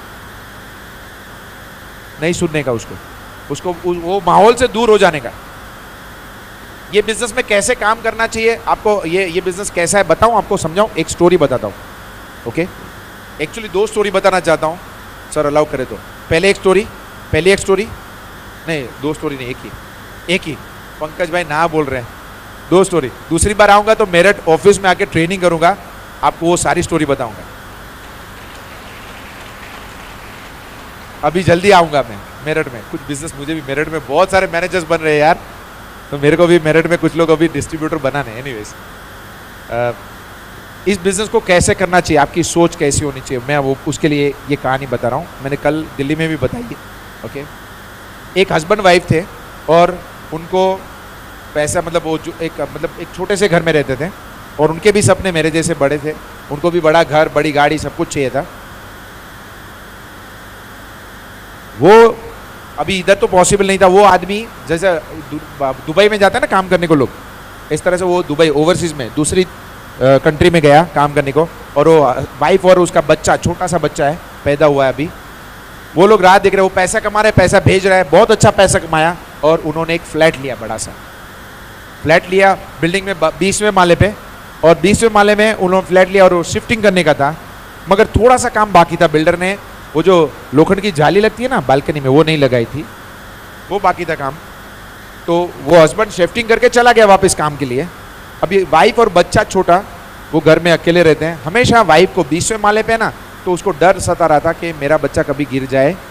नहीं सुनने का, उसको वो माहौल से दूर हो जाने का। ये बिजनेस में कैसे काम करना चाहिए आपको, ये बिजनेस कैसा है बताऊं आपको, समझाऊं? एक स्टोरी बताता हूं। ओके, एक्चुअली 2 स्टोरी बताना चाहता हूं, सर अलाउ करे तो। पहली एक स्टोरी नहीं, 2 स्टोरी नहीं, एक ही। पंकज भाई ना बोल रहे हैं, 2 स्टोरी। दूसरी बार आऊंगा तो मेरठ ऑफिस में आके ट्रेनिंग करूंगा, आपको वो सारी स्टोरी बताऊंगा। अभी जल्दी आऊंगा मैं मेरठ में, कुछ बिजनेस, मुझे भी मेरठ में बहुत सारे मैनेजर्स बन रहे हैं यार, तो मेरे को भी मेरठ में कुछ लोग अभी डिस्ट्रीब्यूटर बनाने। एनीवेज, इस बिजनेस को कैसे करना चाहिए, आपकी सोच कैसी होनी चाहिए, मैं वो उसके लिए ये कहानी बता रहा हूँ। मैंने कल दिल्ली में भी बताई है। ओके, एक हस्बैंड वाइफ थे और उनको पैसा, मतलब वो जो एक छोटे से घर में रहते थे, और उनके भी सपने मेरे जैसे बड़े थे। उनको भी बड़ा घर, बड़ी गाड़ी, सब कुछ चाहिए था। वो अभी इधर तो पॉसिबल नहीं था। वो आदमी जैसे दुबई में जाता है ना काम करने को लोग, इस तरह से वो दुबई ओवरसीज में दूसरी कंट्री में गया काम करने को, और वो वाइफ और उसका बच्चा, छोटा सा बच्चा है, पैदा हुआ है अभी। वो लोग राह देख रहे, वो पैसा कमा रहे, पैसा भेज रहा है, बहुत अच्छा पैसा कमाया, और उन्होंने एक फ्लैट लिया, बड़ा सा फ्लैट लिया बिल्डिंग में 20वें माले पे, और 20वें माले में उन्होंने फ्लैट लिया, और वो शिफ्टिंग करने का था, मगर थोड़ा सा काम बाकी था। बिल्डर ने वो जो लोखंड की जाली लगती है ना बालकनी में, वो नहीं लगाई थी, वो बाकी था काम। तो वो हस्बैंड शिफ्टिंग करके चला गया वापस काम के लिए। अभी वाइफ और बच्चा छोटा, वो घर में अकेले रहते हैं। हमेशा वाइफ को 20वें माले पे ना, तो उसको डर सता रहा था कि मेरा बच्चा कभी गिर जाए,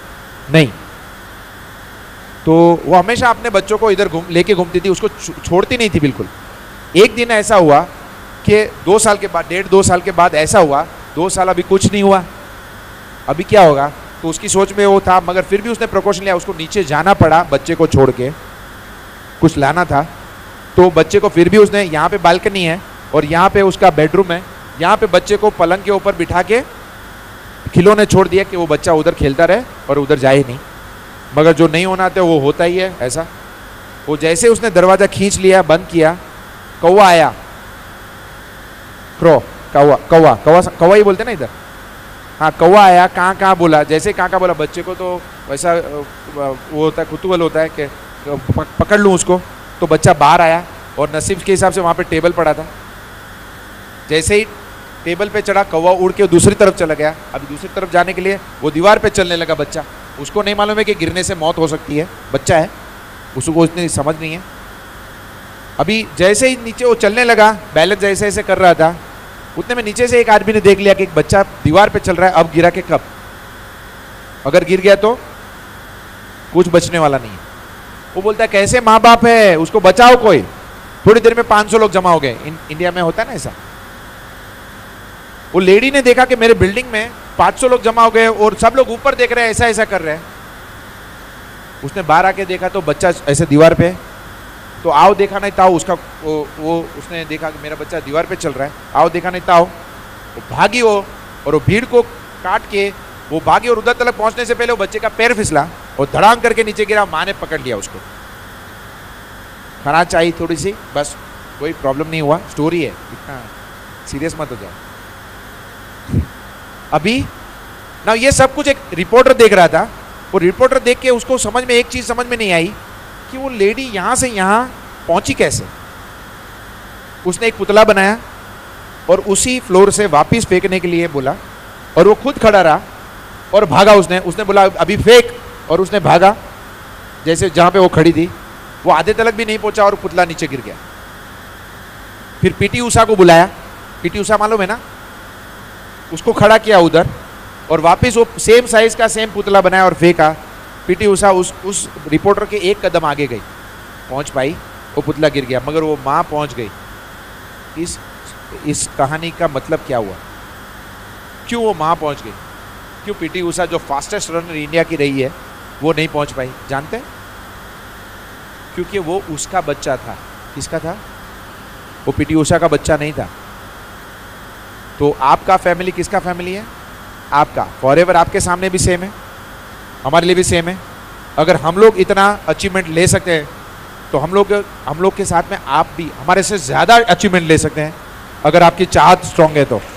नहीं। तो वो हमेशा अपने बच्चों को इधर लेके घूमती थी, उसको छोड़ती नहीं थी बिल्कुल। एक दिन ऐसा हुआ कि 2 साल के बाद, 1.5-2 साल के बाद ऐसा हुआ, 2 साल अभी कुछ नहीं हुआ, अभी क्या होगा, तो उसकी सोच में वो था, मगर फिर भी उसने प्रिकॉशन लिया, उसको नीचे जाना पड़ा बच्चे को छोड़ के, कुछ लाना था। तो बच्चे को फिर भी उसने, यहाँ पे बालकनी है और यहाँ पे उसका बेडरूम है, यहाँ पे बच्चे को पलंग के ऊपर बिठा के खिलौने छोड़ दिया कि वो बच्चा उधर खेलता रहे और उधर जाए नहीं। मगर जो नहीं होना था वो होता ही है ऐसा। वो जैसे उसने दरवाजा खींच लिया, बंद किया, कौवा आया, क्रो, कौवा कौवा कौवा कौवा ही बोलते ना इधर, हाँ कौवा आया, कहाँ कहाँ बोला, जैसे कहाँ कहाँ बोला, बच्चे को तो वैसा वो होता है, कुतूहल होता है कि पकड़ लूँ उसको। तो बच्चा बाहर आया और नसीब के हिसाब से वहाँ पे टेबल पड़ा था, जैसे ही टेबल पे चढ़ा, कौवा उड़ के दूसरी तरफ चला गया। अभी दूसरी तरफ जाने के लिए वो दीवार पे चलने लगा बच्चा, उसको नहीं मालूम है कि गिरने से मौत हो सकती है, बच्चा है, उसको इतनी समझ नहीं है। अभी जैसे ही नीचे वो चलने लगा, बैलेंस जैसे जैसे कर रहा था, उतने में नीचे से एक आदमी ने देख लिया कि एक बच्चा दीवार पे चल रहा है, अब गिरा के कब, अगर गिर गया तो कुछ बचने वाला नहीं है। वो बोलता है कैसे माँ बाप है, उसको बचाओ कोई। थोड़ी देर में 500 लोग जमा हो गए, इंडिया में होता है ना ऐसा। वो लेडी ने देखा कि मेरे बिल्डिंग में 500 लोग जमा हो गए और सब लोग ऊपर देख रहे हैं, ऐसा ऐसा कर रहे हैं। उसने बाहर आके देखा तो बच्चा ऐसे दीवार पे, तो आओ देखा नहीं ताओ, उसका वो उसने देखा कि मेरा बच्चा दीवार पे चल रहा है, आओ देखा नहीं ताओ, वो भागी वो, और वो भीड़ को काट के वो भागी और उधर तक पहुंचने से पहले वो बच्चे का पैर फिसला और धड़ाम करके नीचे गिरा। माँ ने पकड़ लिया उसको, खाना चाहिए थोड़ी सी, बस कोई प्रॉब्लम नहीं हुआ, स्टोरी है, इतना सीरियस मत हो जाओ। अभी ना ये सब कुछ एक रिपोर्टर देख रहा था, वो रिपोर्टर देख के उसको समझ में एक चीज समझ में नहीं आई कि वो लेडी यहां से यहां पहुंची कैसे। उसने एक पुतला बनाया और उसी फ्लोर से वापस फेंकने के लिए बोला, और वो खुद खड़ा रहा और भागा। उसने बोला अभी फेंक, और उसने भागा जैसे जहां पे वो खड़ी थी, वो आधे तलक भी नहीं पहुंचा और पुतला नीचे गिर गया। फिर पीटी उषा को बुलाया, पीटी उषा मालूम है ना, उसको खड़ा किया उधर और वापस वो सेम साइज का सेम पुतला बनाया और फेंका। पीटी उषा उस रिपोर्टर के एक कदम आगे गई, पहुंच पाई, वो पुतला गिर गया, मगर वो माँ पहुंच गई। इस कहानी का मतलब क्या हुआ, क्यों वो माँ पहुंच गई, क्यों पीटी उषा जो फास्टेस्ट रनर इंडिया की रही है वो नहीं पहुंच पाई, जानते हैं? क्योंकि वो उसका बच्चा था। किसका था? वो पीटी उषा का बच्चा नहीं था। तो आपका फैमिली किसका फैमिली है? आपका। फॉरएवर आपके सामने भी सेम है, हमारे लिए भी सेम है। अगर हम लोग इतना अचीवमेंट ले सकते हैं तो हम लोग के साथ में आप भी हमारे से ज्यादा अचीवमेंट ले सकते हैं, अगर आपकी चाहत स्ट्रांग है तो।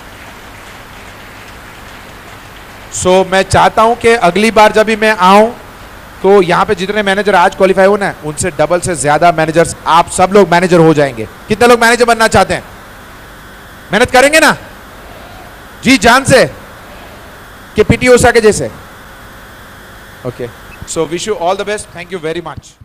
सो मैं चाहता हूं कि अगली बार जब भी मैं आऊं तो यहाँ पे जितने मैनेजर आज क्वालिफाई हो ना, उनसे डबल से ज्यादा मैनेजर्स, आप सब लोग मैनेजर हो जाएंगे। कितने लोग मैनेजर बनना चाहते हैं? मेहनत करेंगे ना जी जान से, कि पीटी उषा के जैसे? Okay, so wish you all the best, thank you very much.